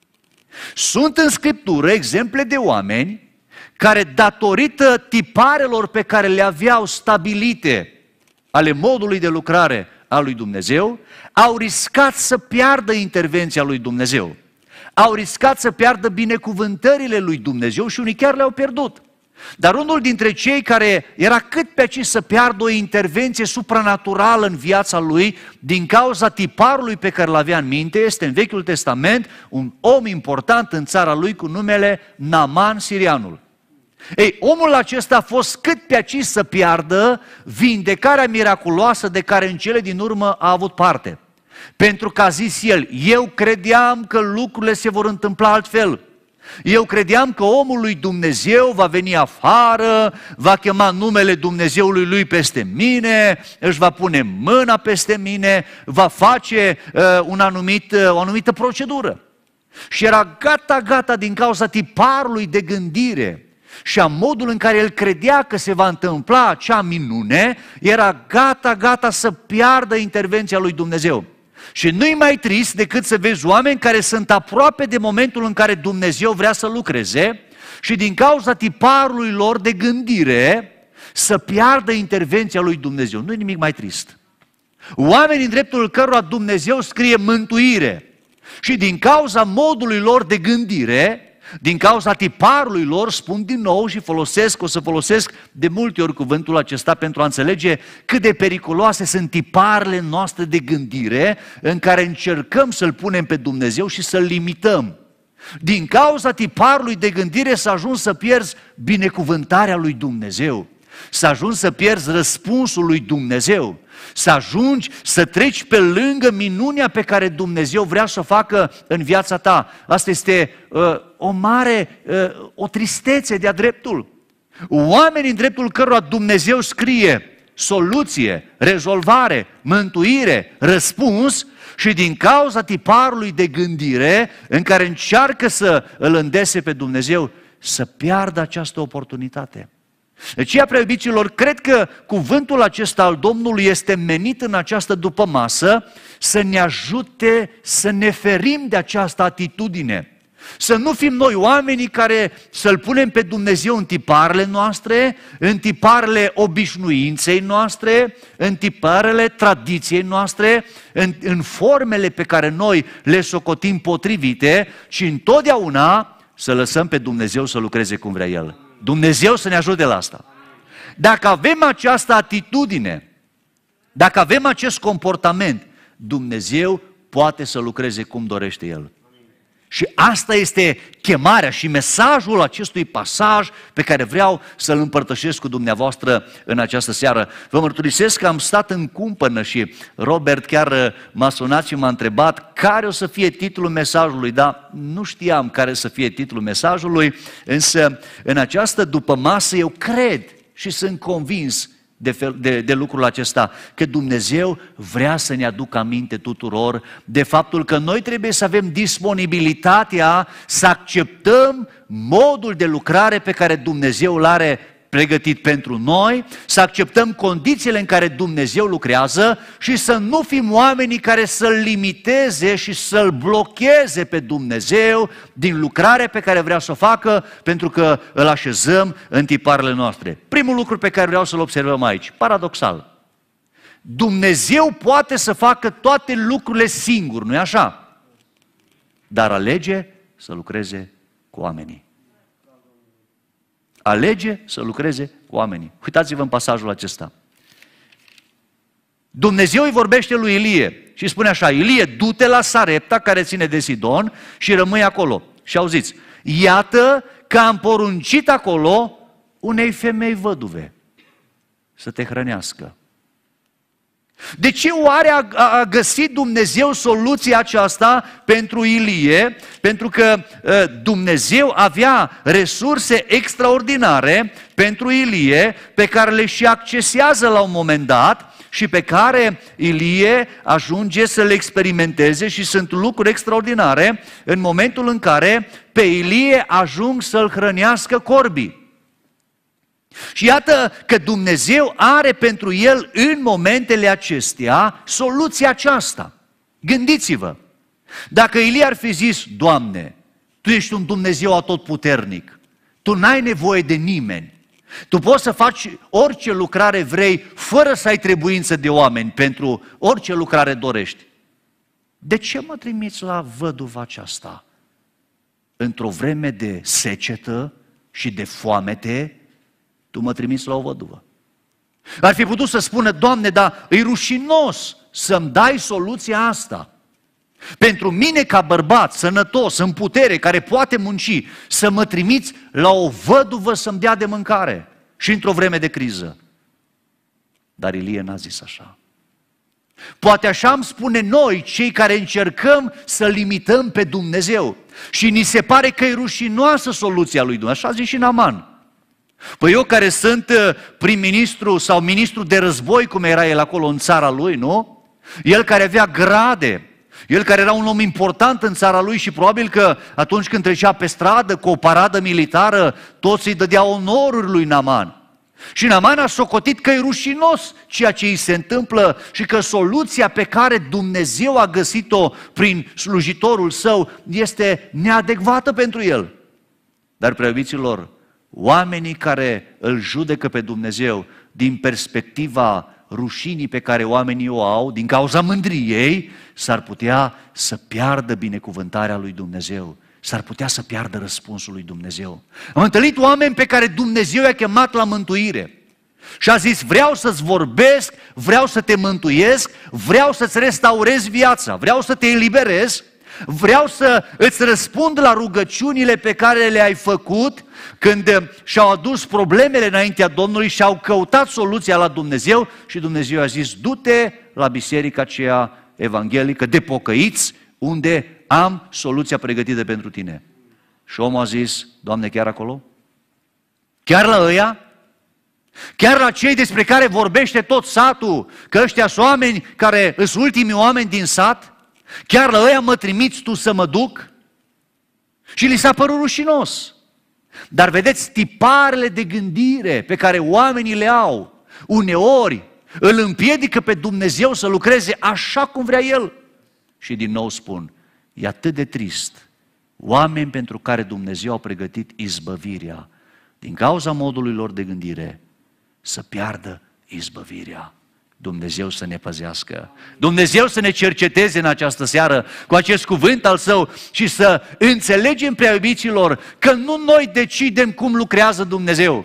Sunt în Scriptură exemple de oameni care, datorită tiparelor pe care le aveau stabilite ale modului de lucrare al lui Dumnezeu, au riscat să piardă intervenția lui Dumnezeu. Au riscat să piardă binecuvântările lui Dumnezeu și unii chiar le-au pierdut. Dar unul dintre cei care era cât pe aici să piardă o intervenție supranaturală în viața lui din cauza tiparului pe care l-avea în minte este în Vechiul Testament un om important în țara lui cu numele Naaman Sirianul. Ei, omul acesta a fost cât pe aici să piardă vindecarea miraculoasă de care în cele din urmă a avut parte. Pentru că a zis el, eu credeam că lucrurile se vor întâmpla altfel. Eu credeam că omul lui Dumnezeu va veni afară, va chema numele Dumnezeului lui peste mine, își va pune mâna peste mine, va face uh, un anumit, uh, o anumită procedură. Și era gata, gata din cauza tiparului de gândire și a modul în care el credea că se va întâmpla acea minune, era gata, gata să piardă intervenția lui Dumnezeu. Și nu-i mai trist decât să vezi oameni care sunt aproape de momentul în care Dumnezeu vrea să lucreze și din cauza tiparului lor de gândire să piardă intervenția lui Dumnezeu. Nu-i nimic mai trist. Oameni în dreptul cărora Dumnezeu scrie mântuire și din cauza modului lor de gândire, din cauza tiparului lor, spun din nou și folosesc, o să folosesc de multe ori cuvântul acesta pentru a înțelege cât de periculoase sunt tiparele noastre de gândire în care încercăm să-L punem pe Dumnezeu și să-L limităm. Din cauza tiparului de gândire s-a ajuns să pierzi binecuvântarea lui Dumnezeu, s-a ajuns să pierzi răspunsul lui Dumnezeu, să ajungi să treci pe lângă minunea pe care Dumnezeu vrea să o facă în viața ta. Asta este uh, o mare, uh, o tristețe de-a dreptul. Oamenii în dreptul cărora Dumnezeu scrie soluție, rezolvare, mântuire, răspuns și din cauza tiparului de gândire în care încearcă să îl îndese pe Dumnezeu, să piardă această oportunitate. Deci, ea, prea iubiților, cred că cuvântul acesta al Domnului este menit în această dupămasă să ne ajute să ne ferim de această atitudine. Să nu fim noi oamenii care să-L punem pe Dumnezeu în tiparele noastre, în tiparele obișnuinței noastre, în tiparele tradiției noastre, în, în formele pe care noi le socotim potrivite, ci întotdeauna să lăsăm pe Dumnezeu să lucreze cum vrea El. Dumnezeu să ne ajute la asta. Dacă avem această atitudine, dacă avem acest comportament, Dumnezeu poate să lucreze cum dorește El. Și asta este chemarea și mesajul acestui pasaj pe care vreau să-l împărtășesc cu dumneavoastră în această seară. Vă mărturisesc că am stat în cumpănă și Robert chiar m-a sunat și m-a întrebat care o să fie titlul mesajului, dar nu știam care să fie titlul mesajului, însă în această dupămasă eu cred și sunt convins De, fel, de, de lucrul acesta, că Dumnezeu vrea să ne aducă aminte tuturor de faptul că noi trebuie să avem disponibilitatea să acceptăm modul de lucrare pe care Dumnezeu îl are pregătit pentru noi, să acceptăm condițiile în care Dumnezeu lucrează și să nu fim oamenii care să-L limiteze și să-L blocheze pe Dumnezeu din lucrarea pe care vrea să o facă, pentru că îl așezăm în tiparele noastre. Primul lucru pe care vreau să-l observăm aici, paradoxal, Dumnezeu poate să facă toate lucrurile singur, nu-i așa? Dar alege să lucreze cu oamenii. Alege să lucreze cu oamenii. Uitați-vă în pasajul acesta. Dumnezeu îi vorbește lui Ilie și spune așa: Ilie, du-te la Sarepta care ține de Sidon și rămâi acolo. Și auziți, iată că am poruncit acolo unei femei văduve să te hrănească. De ce oare a, a găsit Dumnezeu soluția aceasta pentru Ilie? Pentru că uh, Dumnezeu avea resurse extraordinare pentru Ilie, pe care le și accesează la un moment dat și pe care Ilie ajunge să le experimenteze, și sunt lucruri extraordinare în momentul în care pe Ilie ajung să-l hrănească corbii. Și iată că Dumnezeu are pentru el în momentele acestea soluția aceasta. Gândiți-vă, dacă Ilie ar fi zis: Doamne, Tu ești un Dumnezeu atotputernic, Tu n-ai nevoie de nimeni, Tu poți să faci orice lucrare vrei fără să ai trebuință de oameni pentru orice lucrare dorești, de ce mă trimiți la văduva aceasta într-o vreme de secetă și de foamete? Tu mă trimiți la o văduvă. Ar fi putut să spună: Doamne, dar e rușinos să-mi dai soluția asta. Pentru mine ca bărbat, sănătos, în putere, care poate munci, să mă trimiți la o văduvă să-mi dea de mâncare și într-o vreme de criză. Dar Ilie n-a zis așa. Poate așa îmi spune noi, cei care încercăm să limităm pe Dumnezeu și ni se pare că e rușinoasă soluția lui Dumnezeu. Așa a zis și Naaman. Păi eu care sunt prim-ministru sau ministru de război, cum era el acolo în țara lui, nu? El care avea grade, el care era un om important în țara lui și probabil că atunci când trecea pe stradă cu o paradă militară, toți îi dădeau onoruri lui Naaman. Și Naaman a socotit că e rușinos ceea ce îi se întâmplă și că soluția pe care Dumnezeu a găsit-o prin slujitorul său este neadecvată pentru el. Dar, preiubiților, oamenii care îl judecă pe Dumnezeu din perspectiva rușinii pe care oamenii o au, din cauza mândriei, s-ar putea să piardă binecuvântarea lui Dumnezeu, s-ar putea să piardă răspunsul lui Dumnezeu. Am întâlnit oameni pe care Dumnezeu i-a chemat la mântuire și a zis: vreau să-ți vorbesc, vreau să te mântuiesc, vreau să-ți restaurez viața, vreau să te eliberez, vreau să îți răspund la rugăciunile pe care le-ai făcut când și-au adus problemele înaintea Domnului și au căutat soluția la Dumnezeu și Dumnezeu a zis: du-te la biserica aceea evanghelică de pocăiți, unde am soluția pregătită pentru tine. Și omul a zis: Doamne, chiar acolo? Chiar la ăia? Chiar la cei despre care vorbește tot satul, că ăștia sunt oameni care sunt ultimii oameni din sat? Chiar la ăia mă trimiți Tu să mă duc? Și li s-a părut rușinos. Dar vedeți, tiparele de gândire pe care oamenii le au, uneori îl împiedică pe Dumnezeu să lucreze așa cum vrea El. Și din nou spun, e atât de trist, oameni pentru care Dumnezeu a pregătit izbăvirea, din cauza modului lor de gândire, să piardă izbăvirea. Dumnezeu să ne păzească, Dumnezeu să ne cerceteze în această seară cu acest cuvânt al Său și să înțelegem, prea iubiților, că nu noi decidem cum lucrează Dumnezeu.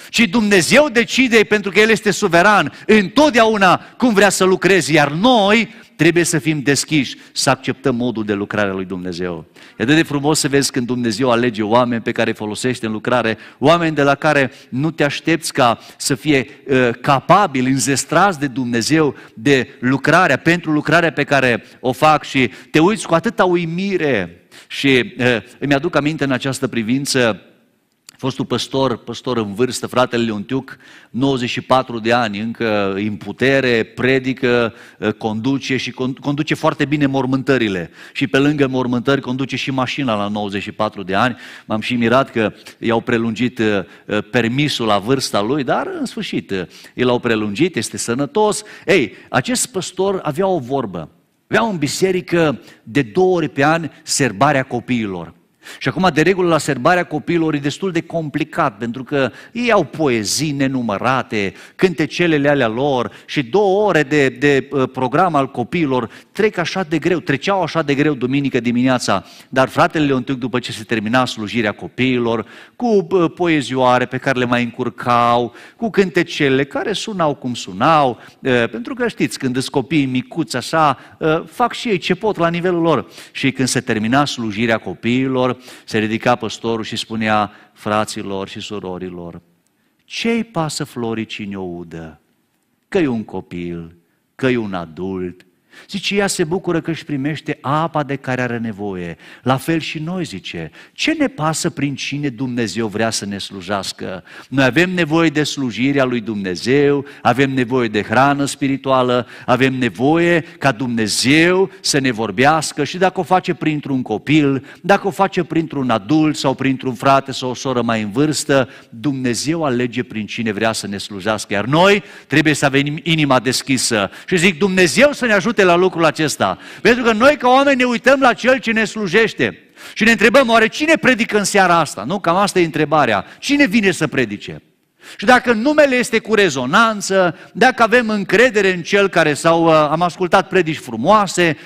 ci Dumnezeu decide, pentru că El este suveran, întotdeauna cum vrea să lucreze, iar noi trebuie să fim deschiși, să acceptăm modul de lucrare a lui Dumnezeu. E atât de frumos să vezi când Dumnezeu alege oameni pe care îi folosește în lucrare, oameni de la care nu te aștepți ca să fie uh, capabili, înzestrați de Dumnezeu, de lucrarea, pentru lucrarea pe care o fac și te uiți cu atâta uimire. Și uh, îmi aduc aminte în această privință, fostul păstor, păstor în vârstă, fratele Leontiuc, nouăzeci și patru de ani, încă în putere, predică, conduce și conduce foarte bine mormântările. Și pe lângă mormântări conduce și mașina la nouăzeci și patru de ani. M-am și mirat că i-au prelungit permisul la vârsta lui, dar în sfârșit i l-au prelungit, este sănătos. Ei, acest păstor avea o vorbă. Avea în biserică de două ori pe an serbarea copiilor. Și acum, de regulă, la serbarea copiilor e destul de complicat, pentru că ei au poezii nenumărate, cântecelele alea lor și două ore de, de program al copiilor trec așa de greu, treceau așa de greu duminică dimineața, dar fratele Leontiuc, după ce se termina slujirea copiilor, cu poezioare pe care le mai încurcau, cu cântecele care sunau cum sunau, pentru că știți, când îți copiii micuți așa, fac și ei ce pot la nivelul lor. Și când se termina slujirea copiilor, se ridica păstorul și spunea: fraților și surorilor, ce-i pasă florii cine o udă? Că-i un copil, că-i un adult. Zice, ea se bucură că își primește apa de care are nevoie. La fel și noi, zice, ce ne pasă prin cine Dumnezeu vrea să ne slujească? Noi avem nevoie de slujirea lui Dumnezeu, avem nevoie de hrană spirituală, avem nevoie ca Dumnezeu să ne vorbească și dacă o face printr-un copil, dacă o face printr-un adult sau printr-un frate sau o soră mai în vârstă, Dumnezeu alege prin cine vrea să ne slujească. Iar noi trebuie să avem inima deschisă și zic, Dumnezeu să ne ajute la lucrul acesta. Pentru că noi ca oameni ne uităm la Cel ce ne slujește și ne întrebăm, oare cine predică în seara asta? Nu? Cam asta e întrebarea. Cine vine să predice? Și dacă numele este cu rezonanță, dacă avem încredere în Cel care sau am ascultat predici frumoase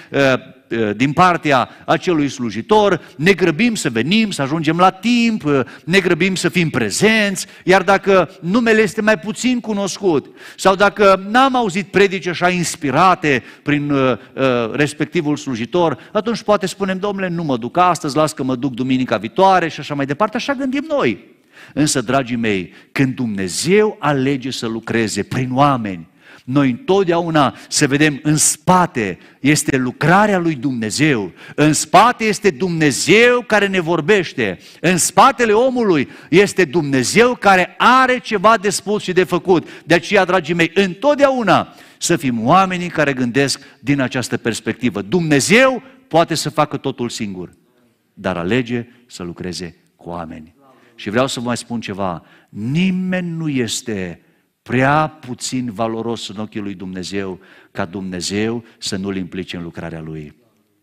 din partea acelui slujitor, ne grăbim să venim, să ajungem la timp, ne grăbim să fim prezenți, iar dacă numele este mai puțin cunoscut sau dacă n-am auzit predici așa inspirate prin uh, uh, respectivul slujitor, atunci poate spunem, domnule, nu mă duc astăzi, las că mă duc duminica viitoare și așa mai departe, așa gândim noi. Însă, dragii mei, când Dumnezeu alege să lucreze prin oameni, noi întotdeauna să vedem în spate este lucrarea lui Dumnezeu, în spate este Dumnezeu care ne vorbește, în spatele omului este Dumnezeu care are ceva de spus și de făcut. De aceea, dragii mei, întotdeauna să fim oamenii care gândesc din această perspectivă. Dumnezeu poate să facă totul singur, dar alege să lucreze cu oameni. Și vreau să vă mai spun ceva, nimeni nu este prea puțin valoros în ochii lui Dumnezeu ca Dumnezeu să nu-L implice în lucrarea Lui.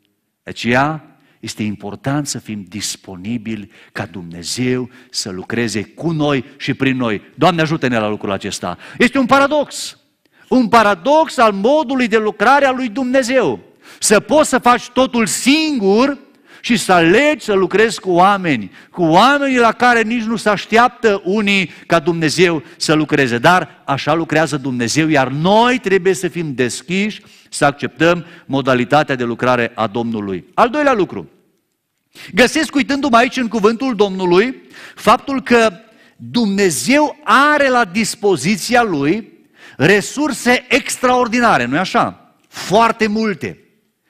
De aceea este important să fim disponibili ca Dumnezeu să lucreze cu noi și prin noi. Doamne, ajută-ne la lucrul acesta. Este un paradox, un paradox al modului de lucrare a lui Dumnezeu. Să poți să faci totul singur și să alegi să lucrezi cu oameni, cu oamenii la care nici nu se așteaptă unii ca Dumnezeu să lucreze. Dar așa lucrează Dumnezeu, iar noi trebuie să fim deschiși, să acceptăm modalitatea de lucrare a Domnului. Al doilea lucru, găsesc uitându-mă aici în cuvântul Domnului, faptul că Dumnezeu are la dispoziția Lui resurse extraordinare, nu-i așa? Foarte multe.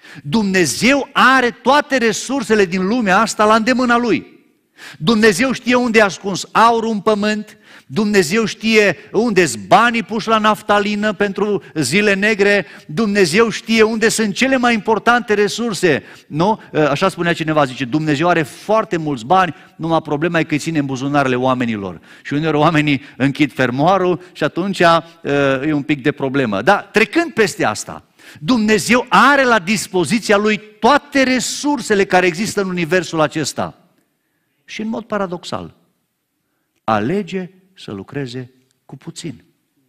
Dumnezeu are toate resursele din lumea asta la îndemâna Lui. Dumnezeu știe unde a ascuns aurul în pământ, Dumnezeu știe unde-s banii puși la naftalină pentru zile negre, Dumnezeu știe unde sunt cele mai importante resurse. Nu? Așa spunea cineva, zice, Dumnezeu are foarte mulți bani, numai problema e că îi ține în buzunarele oamenilor. Și uneori oamenii închid fermoarul și atunci e un pic de problemă. Dar trecând peste asta, Dumnezeu are la dispoziția Lui toate resursele care există în universul acesta. Și în mod paradoxal, alege să lucreze cu puțin.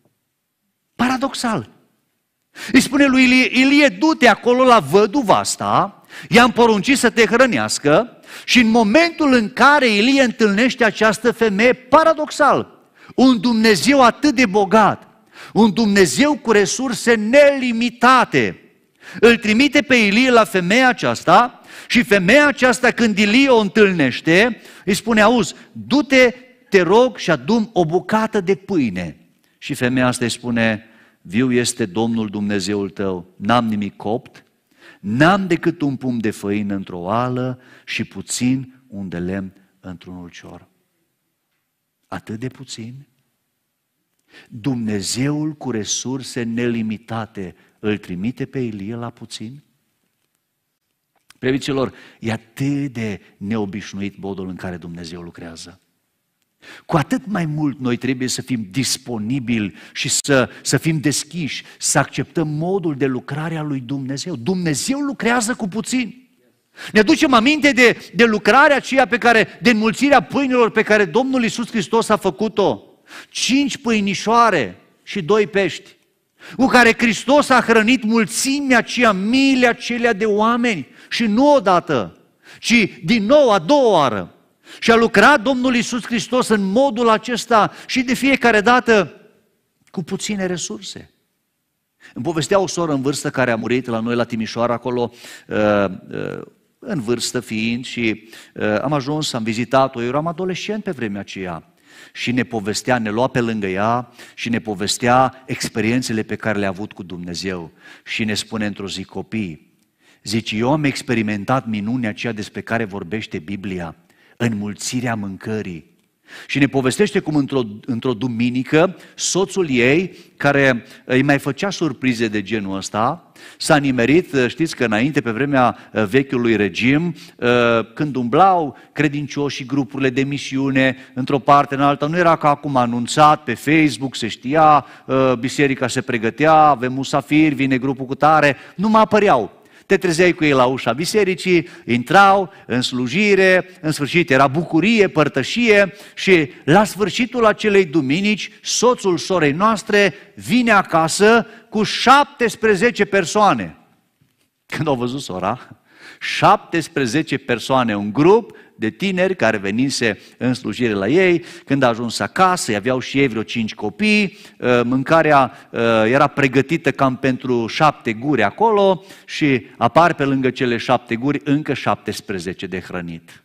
Paradoxal. Îi spune lui Ilie, Ilie, du-te acolo la văduva asta, i-am poruncit să te hrănească și în momentul în care Ilie întâlnește această femeie, paradoxal, un Dumnezeu atât de bogat, un Dumnezeu cu resurse nelimitate, îl trimite pe Ilie la femeia aceasta și femeia aceasta, când Ilie o întâlnește, îi spune: auzi, du-te, te rog, și adu-mi o bucată de pâine. Și femeia asta îi spune: viu este Domnul Dumnezeul tău, n-am nimic copt, n-am decât un pumn de făină într-o oală și puțin un de lemn într-un ulcior. Atât de puțin? Dumnezeul cu resurse nelimitate îl trimite pe Ilie la puțin? Preoților, e atât de neobișnuit modul în care Dumnezeu lucrează. Cu atât mai mult noi trebuie să fim disponibili și să, să fim deschiși, să acceptăm modul de lucrare a lui Dumnezeu. Dumnezeu lucrează cu puțin. Ne aducem aminte de, de lucrarea aceea pe care, de înmulțirea pâinilor pe care Domnul Iisus Hristos a făcut-o. Cinci pâinișoare și doi pești, cu care Hristos a hrănit mulțimea aceea, miile acelea de oameni, și nu odată, ci din nou, a doua oară. Și a lucrat Domnul Iisus Hristos în modul acesta și de fiecare dată cu puține resurse. Îmi povestea o soră în vârstă care a murit la noi la Timișoara, acolo, în vârstă fiind, și am ajuns, am vizitat-o, eu eram adolescent pe vremea aceea. Și ne povestea, ne lua pe lângă ea și ne povestea experiențele pe care le-a avut cu Dumnezeu. Și ne spune într-o zi: copii, zice, eu am experimentat minunea aceea despre care vorbește Biblia, înmulțirea mâncării. Și ne povestește cum într-o, într-o duminică soțul ei, care îi mai făcea surprize de genul ăsta, s-a nimerit, știți că înainte, pe vremea vechiului regim, când umblau credincioșii, grupurile de misiune, într-o parte în alta, nu era ca acum anunțat pe Facebook, se știa, biserica se pregătea, avem musafiri, vine grupul cu tare, nu mai apăreau. Te trezeai cu ei la ușa bisericii, intrau în slujire, în sfârșit era bucurie, părtășie și la sfârșitul acelei duminici, soțul sorei noastre vine acasă cu șaptesprezece persoane. Când au văzut sora, șaptesprezece persoane, un grup de tineri care venise în slujire la ei. Când a ajuns acasă, aveau și ei vreo cinci copii, mâncarea era pregătită cam pentru șapte guri acolo și apar pe lângă cele șapte guri încă șaptesprezece de hrănit.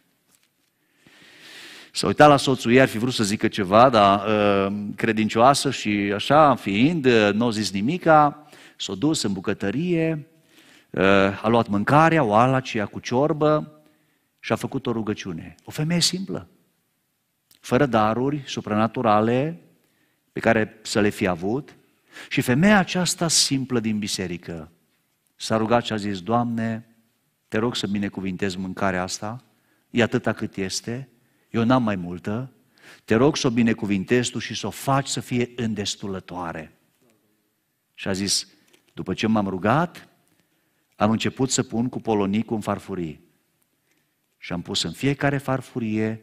S-a uitat la soțul ei, ar fi vrut să zică ceva, dar credincioasă și așa fiind, n-a zis nimica, s-a dus în bucătărie, a luat mâncarea, oala aceea cu ciorbă și a făcut o rugăciune. O femeie simplă, fără daruri supranaturale pe care să le fi avut, și femeia aceasta simplă din biserică s-a rugat și a zis: Doamne, te rog să binecuvintezi mâncarea asta, e atâta cât este, eu n-am mai multă, te rog să o binecuvintezi Tu și să o faci să fie îndestulătoare. Și a zis: după ce m-am rugat, am început să pun cu polonicul în farfurii și am pus în fiecare farfurie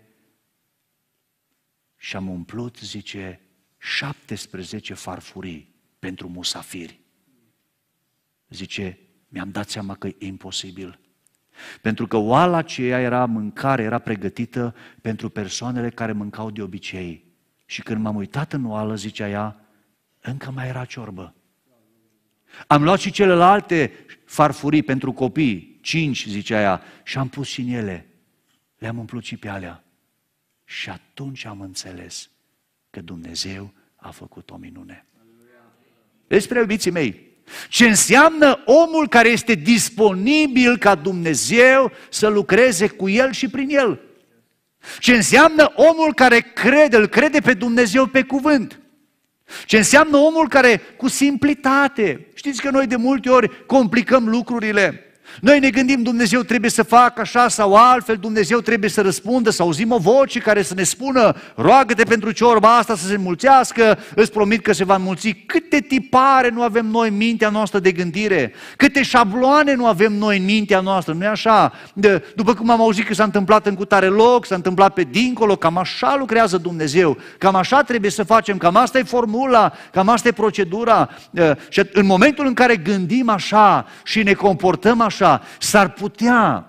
și am umplut, zice, șaptesprezece farfurii pentru musafiri. Zice, mi-am dat seama că e imposibil. Pentru că oala aceea era mâncare, era pregătită pentru persoanele care mâncau de obicei. Și când m-am uitat în oală, zicea ea, încă mai era ciorbă. Am luat și celelalte farfurii pentru copii, cinci, zicea ea, și am pus și în ele. Le-am umplut și pe alea. Și atunci am înțeles că Dumnezeu a făcut o minune. Despre iubiții mei, ce înseamnă omul care este disponibil ca Dumnezeu să lucreze cu el și prin el. Ce înseamnă omul care crede, îl crede pe Dumnezeu pe cuvânt. Ce înseamnă omul care cu simplitate, știți că noi de multe ori complicăm lucrurile. Noi ne gândim, Dumnezeu trebuie să facă așa sau altfel, Dumnezeu trebuie să răspundă, să auzim o voce care să ne spună, roagă-te pentru ciorba asta să se înmulțească, îți promit că se va înmulți. Câte tipare nu avem noi în mintea noastră de gândire, câte șabloane nu avem noi în mintea noastră, nu-i așa? De, după cum am auzit că s-a întâmplat în cutare loc, s-a întâmplat pe dincolo, cam așa lucrează Dumnezeu, cam așa trebuie să facem, cam asta e formula, cam asta e procedura. Și în momentul în care gândim așa și ne comportăm așa, s-ar putea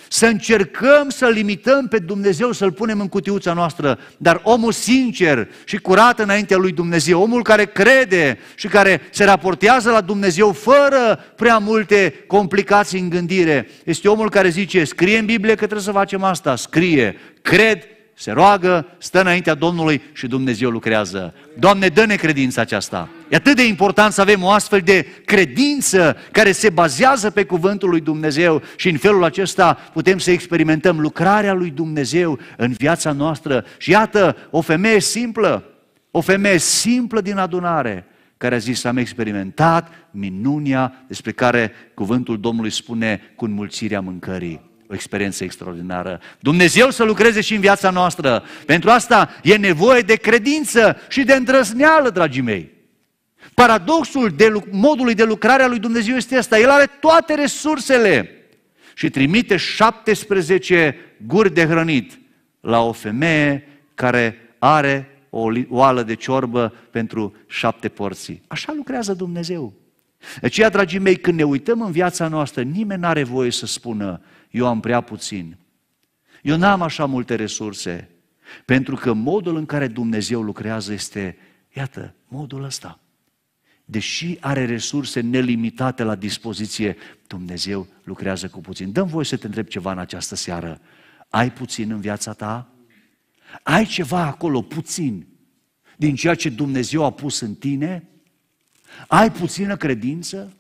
să încercăm să limităm pe Dumnezeu, să-L punem în cutiuța noastră, dar omul sincer și curat înaintea lui Dumnezeu, omul care crede și care se raportează la Dumnezeu fără prea multe complicații în gândire, este omul care zice, scrie în Biblie că trebuie să facem asta, scrie, cred, se roagă, stă înaintea Domnului și Dumnezeu lucrează. Doamne, dă-ne credința aceasta. E atât de important să avem o astfel de credință care se bazează pe cuvântul lui Dumnezeu și în felul acesta putem să experimentăm lucrarea lui Dumnezeu în viața noastră. Și iată, o femeie simplă, o femeie simplă din adunare, care a zis, am experimentat minunia despre care cuvântul Domnului spune cu înmulțirea mâncării. O experiență extraordinară. Dumnezeu să lucreze și în viața noastră. Pentru asta e nevoie de credință și de îndrăzneală, dragii mei. Paradoxul de, modului de lucrare a lui Dumnezeu este ăsta. El are toate resursele și trimite șaptesprezece guri de hrănit la o femeie care are o oală de ciorbă pentru șapte porții. Așa lucrează Dumnezeu. De aceea, dragii mei, când ne uităm în viața noastră, nimeni n-are voie să spună, eu am prea puțin, eu n-am așa multe resurse, pentru că modul în care Dumnezeu lucrează este, iată, modul ăsta. Deși are resurse nelimitate la dispoziție, Dumnezeu lucrează cu puțin. Dă-mi voie să te întreb ceva în această seară. Ai puțin în viața ta? Ai ceva acolo, puțin, din ceea ce Dumnezeu a pus în tine? Ai puțină credință?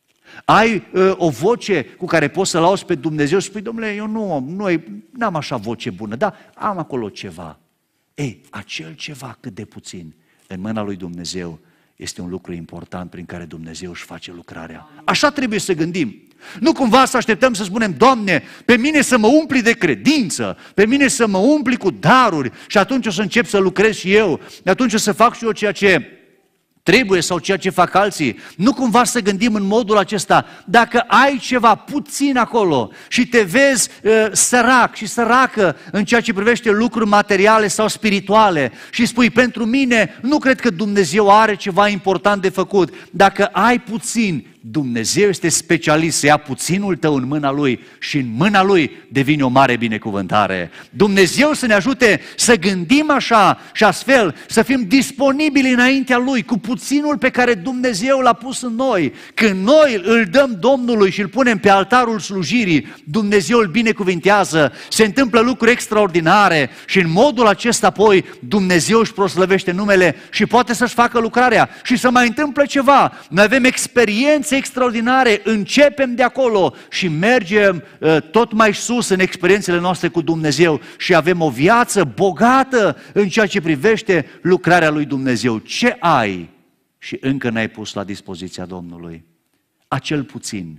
Ai uh, o voce cu care poți să lauzi pe Dumnezeu și spui, domnule, eu nu, nu n-am așa voce bună, dar am acolo ceva. Ei, acel ceva cât de puțin în mâna lui Dumnezeu este un lucru important prin care Dumnezeu își face lucrarea. Așa trebuie să gândim. Nu cumva să așteptăm să spunem, Doamne, pe mine să mă umpli de credință, pe mine să mă umpli cu daruri și atunci o să încep să lucrez și eu, atunci o să fac și eu ceea ce trebuie sau ceea ce fac alții. Nu cumva să gândim în modul acesta, dacă ai ceva puțin acolo și te vezi uh, sărac și săracă în ceea ce privește lucruri materiale sau spirituale și spui, pentru mine nu cred că Dumnezeu are ceva important de făcut. Dacă ai puțin, Dumnezeu este specialist să ia puținul tău în mâna Lui și în mâna Lui devine o mare binecuvântare. Dumnezeu să ne ajute să gândim așa și astfel să fim disponibili înaintea Lui cu puținul pe care Dumnezeu l-a pus în noi. Când noi îl dăm Domnului și îl punem pe altarul slujirii, Dumnezeu îl binecuvintează, se întâmplă lucruri extraordinare și în modul acesta apoi Dumnezeu își proslăvește numele și poate să-și facă lucrarea și să mai întâmplă ceva. Noi avem experiențe extraordinare, începem de acolo și mergem uh, tot mai sus în experiențele noastre cu Dumnezeu și avem o viață bogată în ceea ce privește lucrarea lui Dumnezeu. Ce ai și încă n-ai pus la dispoziția Domnului? Acel puțin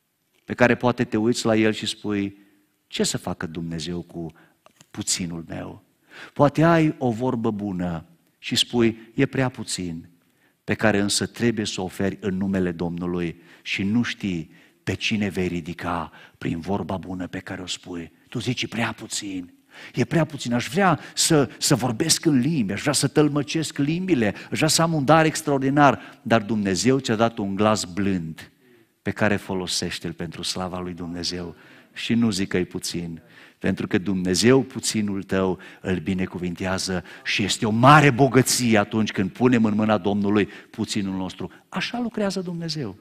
pe care poate te uiți la el și spui, ce să facă Dumnezeu cu puținul meu? Poate ai o vorbă bună și spui, e prea puțin, pe care însă trebuie să o oferi în numele Domnului și nu știi pe cine vei ridica prin vorba bună pe care o spui. Tu zici, e prea puțin, e prea puțin, aș vrea să, să vorbesc în limbi, aș vrea să tălmăcesc limbile, aș vrea să am un dar extraordinar, dar Dumnezeu ți-a dat un glas blând pe care folosește-l pentru slava lui Dumnezeu și nu zic că e puțin. Pentru că Dumnezeu puținul tău îl binecuvintează și este o mare bogăție atunci când punem în mâna Domnului puținul nostru. Așa lucrează Dumnezeu.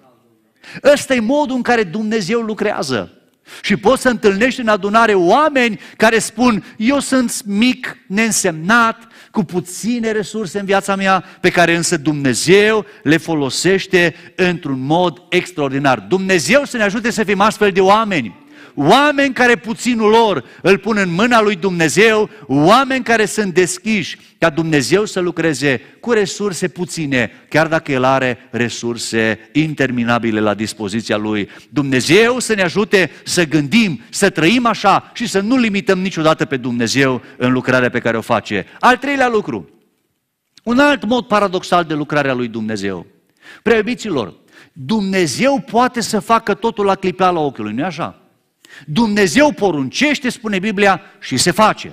Ăsta e modul în care Dumnezeu lucrează. Și poți să întâlnești în adunare oameni care spun, eu sunt mic, neînsemnat, cu puține resurse în viața mea, pe care însă Dumnezeu le folosește într-un mod extraordinar. Dumnezeu să ne ajute să fim astfel de oameni. Oameni care puținul lor îl pun în mâna lui Dumnezeu, oameni care sunt deschiși ca Dumnezeu să lucreze cu resurse puține, chiar dacă El are resurse interminabile la dispoziția Lui. Dumnezeu să ne ajute să gândim, să trăim așa și să nu limităm niciodată pe Dumnezeu în lucrarea pe care o face. Al treilea lucru, un alt mod paradoxal de lucrarea lui Dumnezeu. Preiubiților, Dumnezeu poate să facă totul la clipeala ochiului, nu-i așa? Dumnezeu poruncește, spune Biblia, și se face.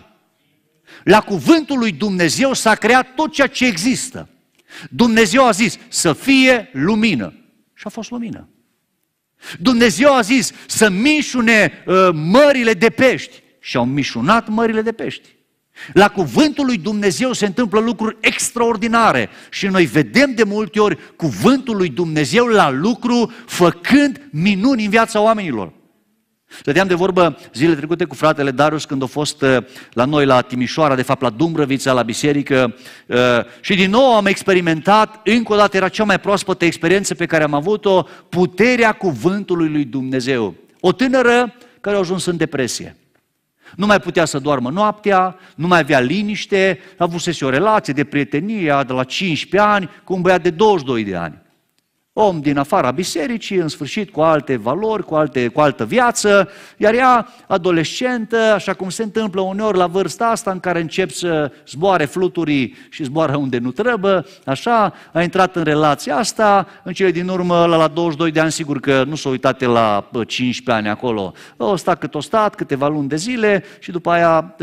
La cuvântul lui Dumnezeu s-a creat tot ceea ce există. Dumnezeu a zis să fie lumină și a fost lumină. Dumnezeu a zis să mișune uh, mările de pești și au mișunat mările de pești. La cuvântul lui Dumnezeu se întâmplă lucruri extraordinare și noi vedem de multe ori cuvântul lui Dumnezeu la lucru făcând minuni în viața oamenilor. Stăteam de vorbă zilele trecute cu fratele Darius când a fost la noi la Timișoara, de fapt la Dumbrăvița, la biserică, și din nou am experimentat, încă o dată era cea mai proaspătă experiență pe care am avut-o, puterea cuvântului lui Dumnezeu. O tânără care a ajuns în depresie. Nu mai putea să doarmă noaptea, nu mai avea liniște, avusese o relație de prietenie de la cincisprezece ani cu un băiat de douăzeci și doi de ani. Om din afara bisericii, în sfârșit cu alte valori, cu, alte, cu altă viață, iar ea, adolescentă, așa cum se întâmplă uneori la vârsta asta în care încep să zboare fluturii și zboară unde nu trebuie, așa, a intrat în relația asta, în cele din urmă, la, la douăzeci și doi de ani, sigur că nu s-a uitat la cincisprezece ani acolo, o stat cât o stat, câteva luni de zile și după aia...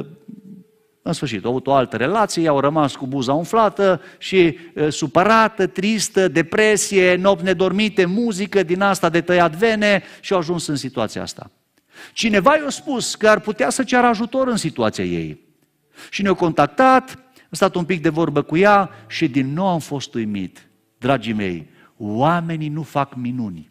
În sfârșit, au avut o altă relație, au rămas cu buza umflată și e, supărată, tristă, depresie, nopți nedormite, muzică din asta de tăiat vene și au ajuns în situația asta. Cineva i-a spus că ar putea să ceară ajutor în situația ei. Și ne-a contactat, am stat un pic de vorbă cu ea și din nou am fost uimit. Dragii mei, oamenii nu fac minuni.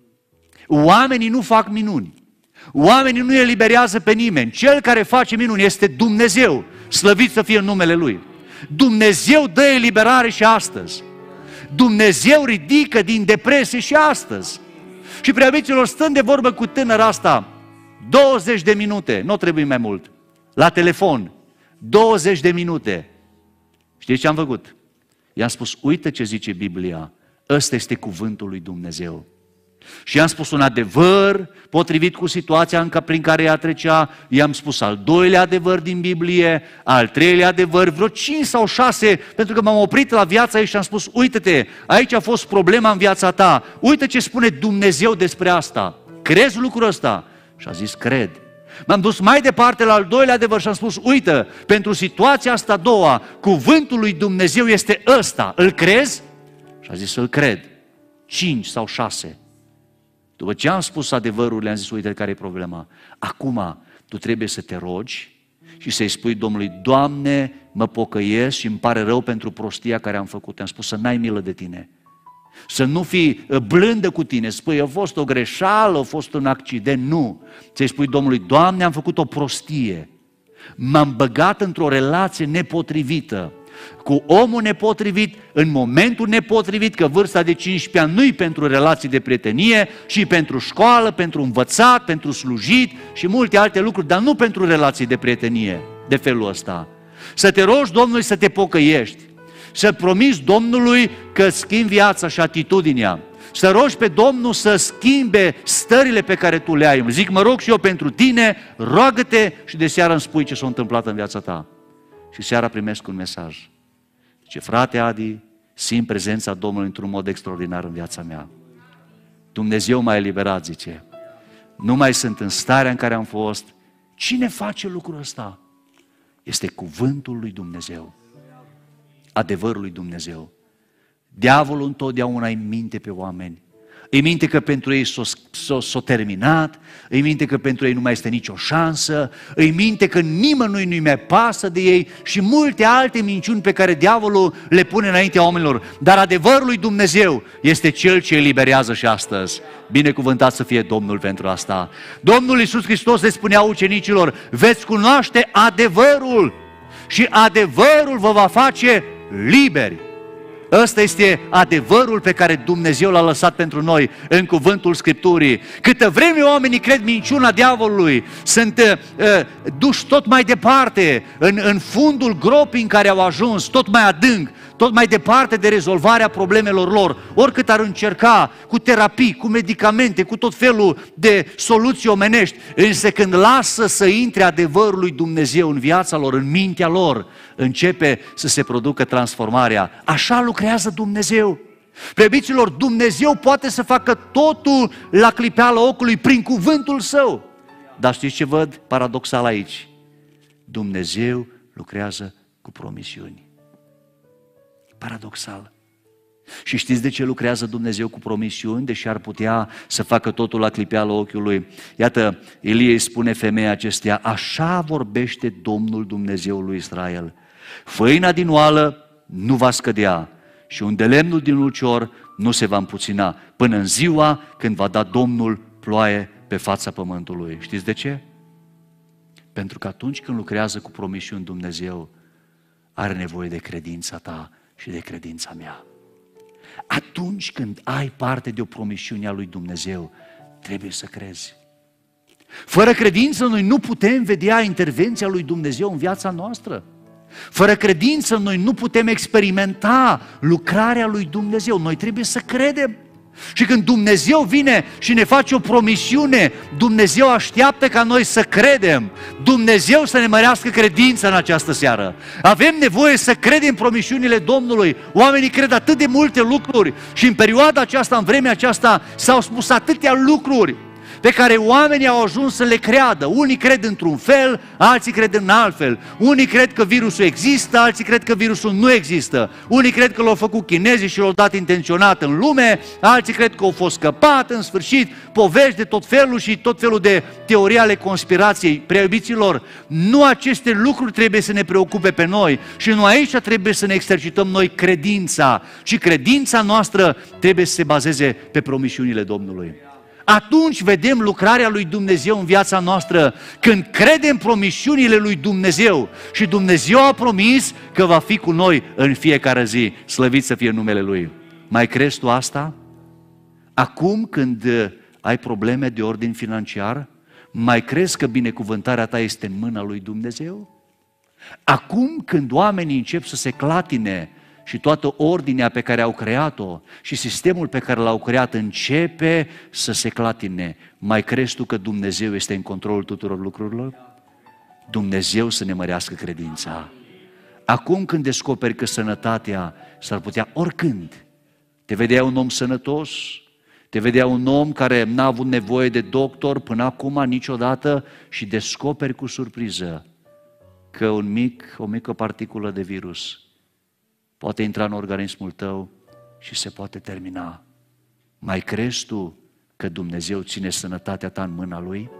Oamenii nu fac minuni. Oamenii nu eliberează pe nimeni. Cel care face minuni este Dumnezeu. Slăvit să fie în numele Lui. Dumnezeu dă eliberare și astăzi. Dumnezeu ridică din depresie și astăzi. Și preabiților, stând de vorbă cu tânăra asta, douăzeci de minute, nu trebuie mai mult, la telefon, douăzeci de minute. Știți ce am făcut? I-am spus, uite ce zice Biblia, ăsta este cuvântul lui Dumnezeu. Și i-am spus un adevăr potrivit cu situația încă prin care ea trecea, i-am spus al doilea adevăr din Biblie, al treilea adevăr, vreo cinci sau șase, pentru că m-am oprit la viața ei și am spus, uite-te, aici a fost problema în viața ta, uite ce spune Dumnezeu despre asta, crezi lucrul ăsta? Și a zis, cred. M-am dus mai departe la al doilea adevăr și am spus, uite, pentru situația asta a doua, cuvântul lui Dumnezeu este ăsta, îl crezi? Și a zis, îl cred. Cinci sau șase. După ce am spus adevărul, le-am zis, uite care e problema. Acum tu trebuie să te rogi și să-i spui Domnului, Doamne, mă pocăiesc și îmi pare rău pentru prostia care am făcut. Am spus să n-ai milă de tine. Să nu fii blândă cu tine. Spui, a fost o greșeală, a fost un accident. Nu. Să-i spui Domnului, Doamne, am făcut o prostie. M-am băgat într-o relație nepotrivită. Cu omul nepotrivit, în momentul nepotrivit, că vârsta de cincisprezece ani nu-i pentru relații de prietenie, ci pentru școală, pentru învățat, pentru slujit și multe alte lucruri, dar nu pentru relații de prietenie, de felul ăsta. Să te rogi Domnului să te pocăiești, să promiți Domnului că schimbi viața și atitudinea, să rogi pe Domnul să schimbe stările pe care tu le ai. Îmi zic, mă rog și eu pentru tine, roagă-te și de seară îmi spui ce s-a întâmplat în viața ta. Și seara primesc un mesaj. Zice, frate Adi, simt prezența Domnului într-un mod extraordinar în viața mea. Dumnezeu m-a eliberat, zice. Nu mai sunt în starea în care am fost. Cine face lucrul ăsta? Este cuvântul lui Dumnezeu. Adevărul lui Dumnezeu. Diavolul întotdeauna îi minte pe oameni. Îi minte că pentru ei s-o, s-o, s-o terminat, îi minte că pentru ei nu mai este nicio șansă, îi minte că nimănui nu-i mai pasă de ei și multe alte minciuni pe care diavolul le pune înaintea oamenilor. Dar adevărul lui Dumnezeu este Cel ce eliberează și astăzi. Binecuvântat să fie Domnul pentru asta. Domnul Iisus Hristos le spunea ucenicilor, veți cunoaște adevărul și adevărul vă va face liberi. Ăsta este adevărul pe care Dumnezeu l-a lăsat pentru noi în cuvântul Scripturii. Câtă vreme oamenii cred minciuna diavolului, sunt uh, duși tot mai departe, în, în fundul gropii în care au ajuns, tot mai adânc, tot mai departe de rezolvarea problemelor lor, oricât ar încerca, cu terapii, cu medicamente, cu tot felul de soluții omenești, însă când lasă să intre adevărul lui Dumnezeu în viața lor, în mintea lor, începe să se producă transformarea. Așa lucrează Dumnezeu. Prebiților, Dumnezeu poate să facă totul la clipeala ocului prin cuvântul Său. Dar știți ce văd paradoxal aici? Dumnezeu lucrează cu promisiuni. Paradoxal. Și știți de ce lucrează Dumnezeu cu promisiuni, deși ar putea să facă totul la clipeala ochiului? Iată, Ilie îi spune femeia acesteia, așa vorbește Domnul Dumnezeul lui Israel. Făina din oală nu va scădea și unde lemnul din ulcior nu se va împuțina, până în ziua când va da Domnul ploaie pe fața pământului. Știți de ce? Pentru că atunci când lucrează cu promisiuni Dumnezeu, are nevoie de credința ta și de credința mea. Atunci când ai parte de o promisiune a lui Dumnezeu, trebuie să crezi. Fără credință noi nu putem vedea intervenția lui Dumnezeu în viața noastră. Fără credință noi nu putem experimenta lucrarea lui Dumnezeu. Noi trebuie să credem. Și când Dumnezeu vine și ne face o promisiune, Dumnezeu așteaptă ca noi să credem. Dumnezeu să ne mărească credința în această seară. Avem nevoie să credem promisiunile Domnului. Oamenii cred atât de multe lucruri și în perioada aceasta, în vremea aceasta, s-au spus atâtea lucruri pe care oamenii au ajuns să le creadă. Unii cred într-un fel, alții cred în alt fel. Unii cred că virusul există, alții cred că virusul nu există. Unii cred că l-au făcut chinezii și l-au dat intenționat în lume, alții cred că au fost scăpat, în sfârșit, povești de tot felul și tot felul de teorii ale conspirației. Preiubiților, nu aceste lucruri trebuie să ne preocupe pe noi și nu aici trebuie să ne exercităm noi credința, ci credința noastră trebuie să se bazeze pe promisiunile Domnului. Atunci vedem lucrarea lui Dumnezeu în viața noastră, când credem promisiunile lui Dumnezeu și Dumnezeu a promis că va fi cu noi în fiecare zi. Slăvit să fie numele Lui. Mai crezi tu asta? Acum când ai probleme de ordin financiar, mai crezi că binecuvântarea ta este în mâna lui Dumnezeu? Acum când oamenii încep să se clatine și toată ordinea pe care au creat-o și sistemul pe care l-au creat începe să se clatine, mai crezi tu că Dumnezeu este în controlul tuturor lucrurilor? Dumnezeu să ne mărească credința. Acum când descoperi că sănătatea s-ar putea oricând, te vedea un om sănătos, te vedea un om care n-a avut nevoie de doctor până acum niciodată și descoperi cu surpriză că un mic, o mică particulă de virus poate intra în organismul tău și se poate termina. Mai crezi tu că Dumnezeu ține sănătatea ta în mâna Lui?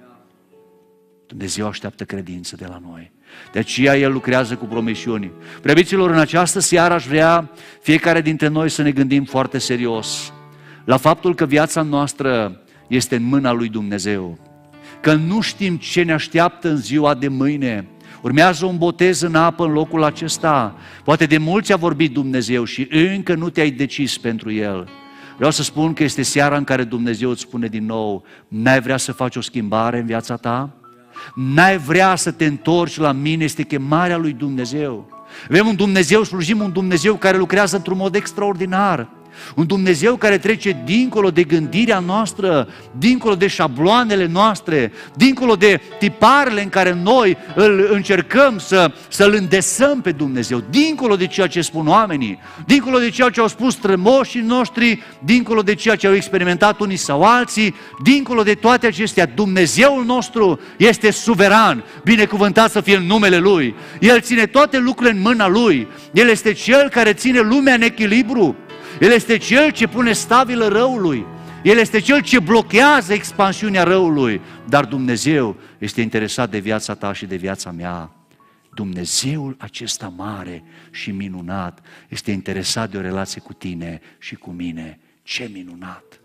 Dumnezeu așteaptă credință de la noi. De aceea El lucrează cu promisiuni. Preobiților, în această seară aș vrea fiecare dintre noi să ne gândim foarte serios la faptul că viața noastră este în mâna lui Dumnezeu. Că nu știm ce ne așteaptă în ziua de mâine. Urmează un botez în apă în locul acesta. Poate de mulți a vorbit Dumnezeu și încă nu te-ai decis pentru El. Vreau să spun că este seara în care Dumnezeu îți spune din nou, n-ai vrea să faci o schimbare în viața ta? N-ai vrea să te întorci la mine? Este chemarea lui Dumnezeu. Avem un Dumnezeu, slujim un Dumnezeu care lucrează într-un mod extraordinar. Un Dumnezeu care trece dincolo de gândirea noastră, dincolo de șabloanele noastre, dincolo de tiparele în care noi îl încercăm să, să-L îndesăm pe Dumnezeu, dincolo de ceea ce spun oamenii, dincolo de ceea ce au spus strămoșii noștri, dincolo de ceea ce au experimentat unii sau alții, dincolo de toate acestea, Dumnezeul nostru este suveran, binecuvântat să fie în numele Lui. El ține toate lucrurile în mâna Lui. El este Cel care ține lumea în echilibru. El este Cel ce pune stabilă răului. El este Cel ce blochează expansiunea răului. Dar Dumnezeu este interesat de viața ta și de viața mea. Dumnezeul acesta mare și minunat este interesat de o relație cu tine și cu mine. Ce minunat!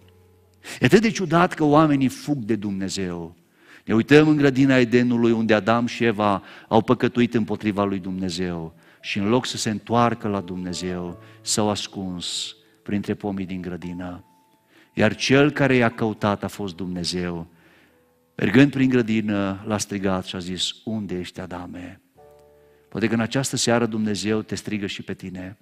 E atât de ciudat că oamenii fug de Dumnezeu. Ne uităm în grădina Edenului unde Adam și Eva au păcătuit împotriva lui Dumnezeu și în loc să se întoarcă la Dumnezeu, s-au ascuns printre pomii din grădină. Iar cel care i-a căutat a fost Dumnezeu. Mergând prin grădină, l-a strigat și a zis, unde ești, Adame? Poate că în această seară Dumnezeu te strigă și pe tine.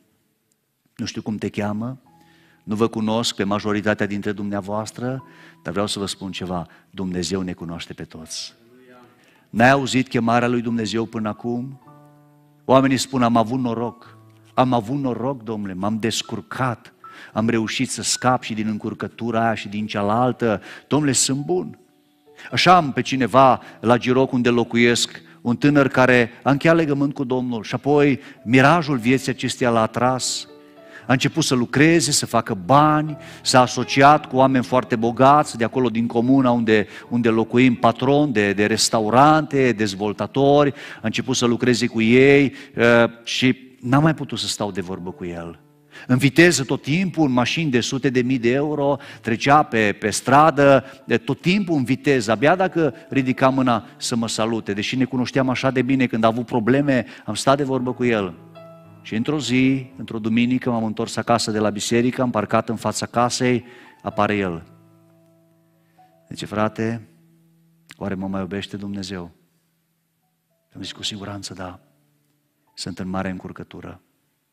Nu știu cum te cheamă, nu vă cunosc pe majoritatea dintre dumneavoastră, dar vreau să vă spun ceva, Dumnezeu ne cunoaște pe toți. N-ai auzit chemarea lui Dumnezeu până acum? Oamenii spun, am avut noroc, am avut noroc, Domnule, m-am descurcat, am reușit să scap și din încurcătura aia și din cealaltă, Domnule, sunt bun. Așa am pe cineva la Giroc unde locuiesc, un tânăr care a încheiat legământ cu Domnul și apoi mirajul vieții acesteia l-a atras. a început să lucreze, să facă bani, s-a asociat cu oameni foarte bogați, de acolo din comuna unde, unde locuim, patroni de, de restaurante, dezvoltatori, a început să lucreze cu ei și n-am mai putut să stau de vorbă cu el. În viteză tot timpul, în mașini de sute de mii de euro, trecea pe, pe stradă, tot timpul în viteză, abia dacă ridica mâna să mă salute, deși ne cunoșteam așa de bine, când a avut probleme, am stat de vorbă cu el. Și într-o zi, într-o duminică, m-am întors acasă de la biserică, am parcat în fața casei, apare el. Zice, frate, oare mă mai iubește Dumnezeu? Am zis, cu siguranță da, sunt în mare încurcătură.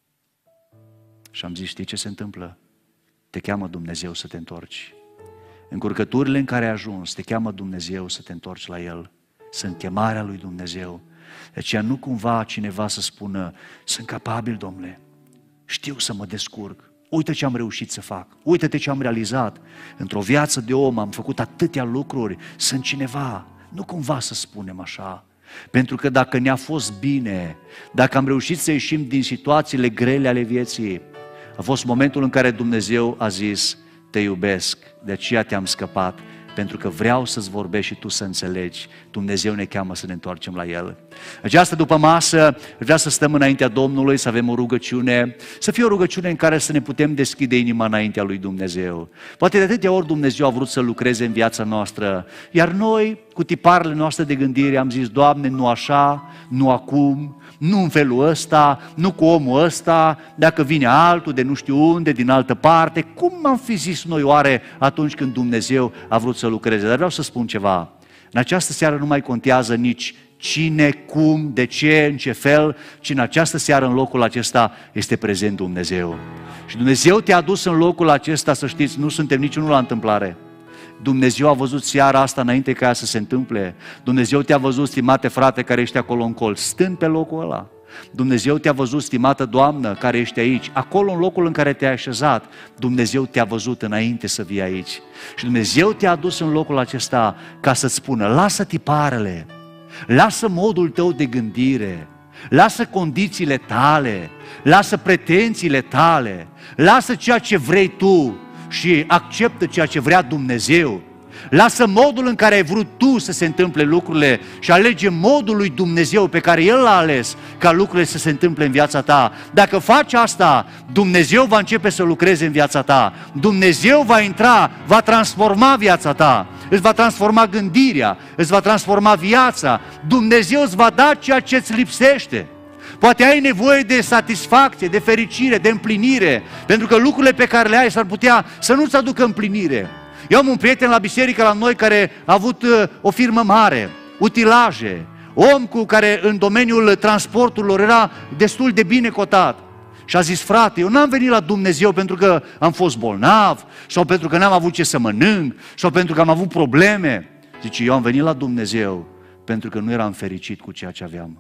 Și am zis, știi ce se întâmplă? Te cheamă Dumnezeu să te întorci. Încurcăturile în care ai ajuns, te cheamă Dumnezeu să te întorci la El. Sunt chemarea lui Dumnezeu. De aceea nu cumva cineva să spună, sunt capabil, Domnule, știu să mă descurc. Uite ce am reușit să fac, uite-te ce am realizat. Într-o viață de om am făcut atâtea lucruri, sunt cineva. Nu cumva să spunem așa. Pentru că dacă ne-a fost bine, dacă am reușit să ieșim din situațiile grele ale vieții, a fost momentul în care Dumnezeu a zis, te iubesc, de aceea te-am scăpat, pentru că vreau să-ți vorbești și tu să înțelegi. Dumnezeu ne cheamă să ne întoarcem la El. Această după masă, vreau să stăm înaintea Domnului, să avem o rugăciune, să fie o rugăciune în care să ne putem deschide inima înaintea lui Dumnezeu. Poate de atâtea ori Dumnezeu a vrut să lucreze în viața noastră, iar noi, cu tiparele noastre de gândire, am zis, Doamne, nu așa, nu acum, nu în felul ăsta, nu cu omul ăsta, dacă vine altul de nu știu unde, din altă parte, cum am fi zis noi oare atunci când Dumnezeu a vrut să lucreze? Dar vreau să spun ceva, în această seară nu mai contează nici cine, cum, de ce, în ce fel, ci în această seară, în locul acesta, este prezent Dumnezeu. Și Dumnezeu te-a dus în locul acesta, să știți, nu suntem niciunul la întâmplare. Dumnezeu a văzut seara asta înainte ca ea să se întâmple. Dumnezeu te-a văzut, stimate frate, care ești acolo în colț, stând pe locul ăla. Dumnezeu te-a văzut, stimată doamnă, care ești aici, acolo în locul în care te-ai așezat. Dumnezeu te-a văzut înainte să vii aici. Și Dumnezeu te-a adus în locul acesta ca să-ți spună, lasă tiparele, lasă modul tău de gândire, lasă condițiile tale, lasă pretențiile tale, lasă ceea ce vrei tu și acceptă ceea ce vrea Dumnezeu. Lasă modul în care ai vrut tu să se întâmple lucrurile și alege modul lui Dumnezeu pe care El l-a ales ca lucrurile să se întâmple în viața ta. Dacă faci asta, Dumnezeu va începe să lucreze în viața ta. Dumnezeu va intra, va transforma viața ta, îți va transforma gândirea, îți va transforma viața. Dumnezeu îți va da ceea ce îți lipsește. Poate ai nevoie de satisfacție, de fericire, de împlinire, pentru că lucrurile pe care le ai s-ar putea să nu-ți aducă împlinire. Eu am un prieten la biserică la noi care a avut o firmă mare, utilaje, om cu care în domeniul transporturilor era destul de bine cotat. Și a zis, frate, eu n-am venit la Dumnezeu pentru că am fost bolnav, sau pentru că n-am avut ce să mănânc, sau pentru că am avut probleme. Zice, eu am venit la Dumnezeu pentru că nu eram fericit cu ceea ce aveam.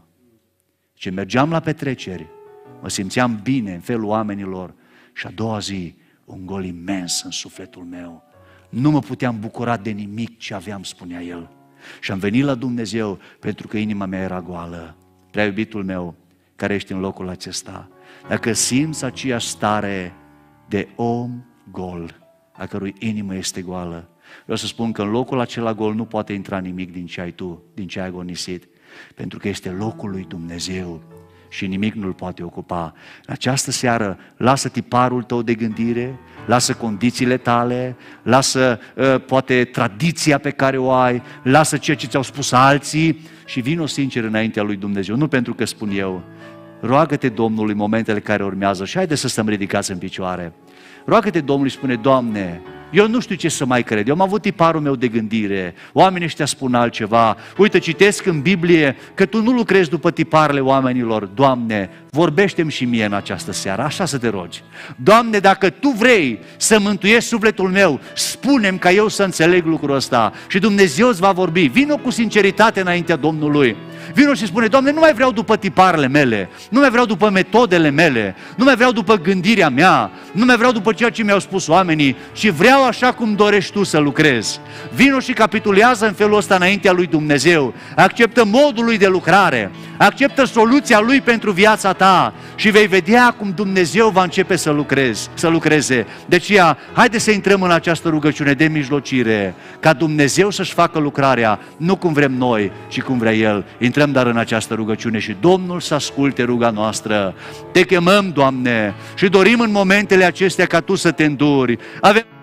Și mergeam la petreceri, mă simțeam bine în felul oamenilor și a doua zi un gol imens în sufletul meu. Nu mă puteam bucura de nimic ce aveam, spunea el. Și am venit la Dumnezeu pentru că inima mea era goală. Prea iubitul meu, care ești în locul acesta, dacă simți aceeași stare de om gol, a cărui inimă este goală, vreau să spun că în locul acela gol nu poate intra nimic din ce ai tu, din ce ai agonisit, pentru că este locul lui Dumnezeu și nimic nu-l poate ocupa. În această seară, lasă tiparul tău de gândire, lasă condițiile tale, lasă uh, poate tradiția pe care o ai, lasă ceea ce ți-au spus alții și vino sincer înaintea lui Dumnezeu, nu pentru că spun eu. Roagă-te Domnului în momentele care urmează și haide să stăm ridicați în picioare. Roagă-te Domnului și spune, Doamne, eu nu știu ce să mai cred, eu am avut tiparul meu de gândire, oamenii ăștia spun altceva, uite, citesc în Biblie că Tu nu lucrezi după tiparele oamenilor. Doamne, vorbește-mi și mie în această seară, așa să te rogi. Doamne, dacă Tu vrei să mântuiești sufletul meu, spune-mi ca eu să înțeleg lucrul ăsta și Dumnezeu îți va vorbi. Vino cu sinceritate înaintea Domnului. Vino și spune, Doamne, nu mai vreau după tiparele mele, nu mai vreau după metodele mele, nu mai vreau după gândirea mea, nu mai vreau după ceea ce mi-au spus oamenii, ci vreau așa cum dorești Tu să lucrezi. Vino și capitulează în felul ăsta înaintea lui Dumnezeu, acceptă modul Lui de lucrare, acceptă soluția Lui pentru viața ta și vei vedea cum Dumnezeu va începe să lucreze. Să lucreze. De aceea, haide să intrăm în această rugăciune de mijlocire, ca Dumnezeu să-și facă lucrarea, nu cum vrem noi, ci cum vrea El. Intrăm dar în această rugăciune și Domnul să asculte ruga noastră. Te chemăm, Doamne, și dorim în momentele acestea ca Tu să Te înduri. Avem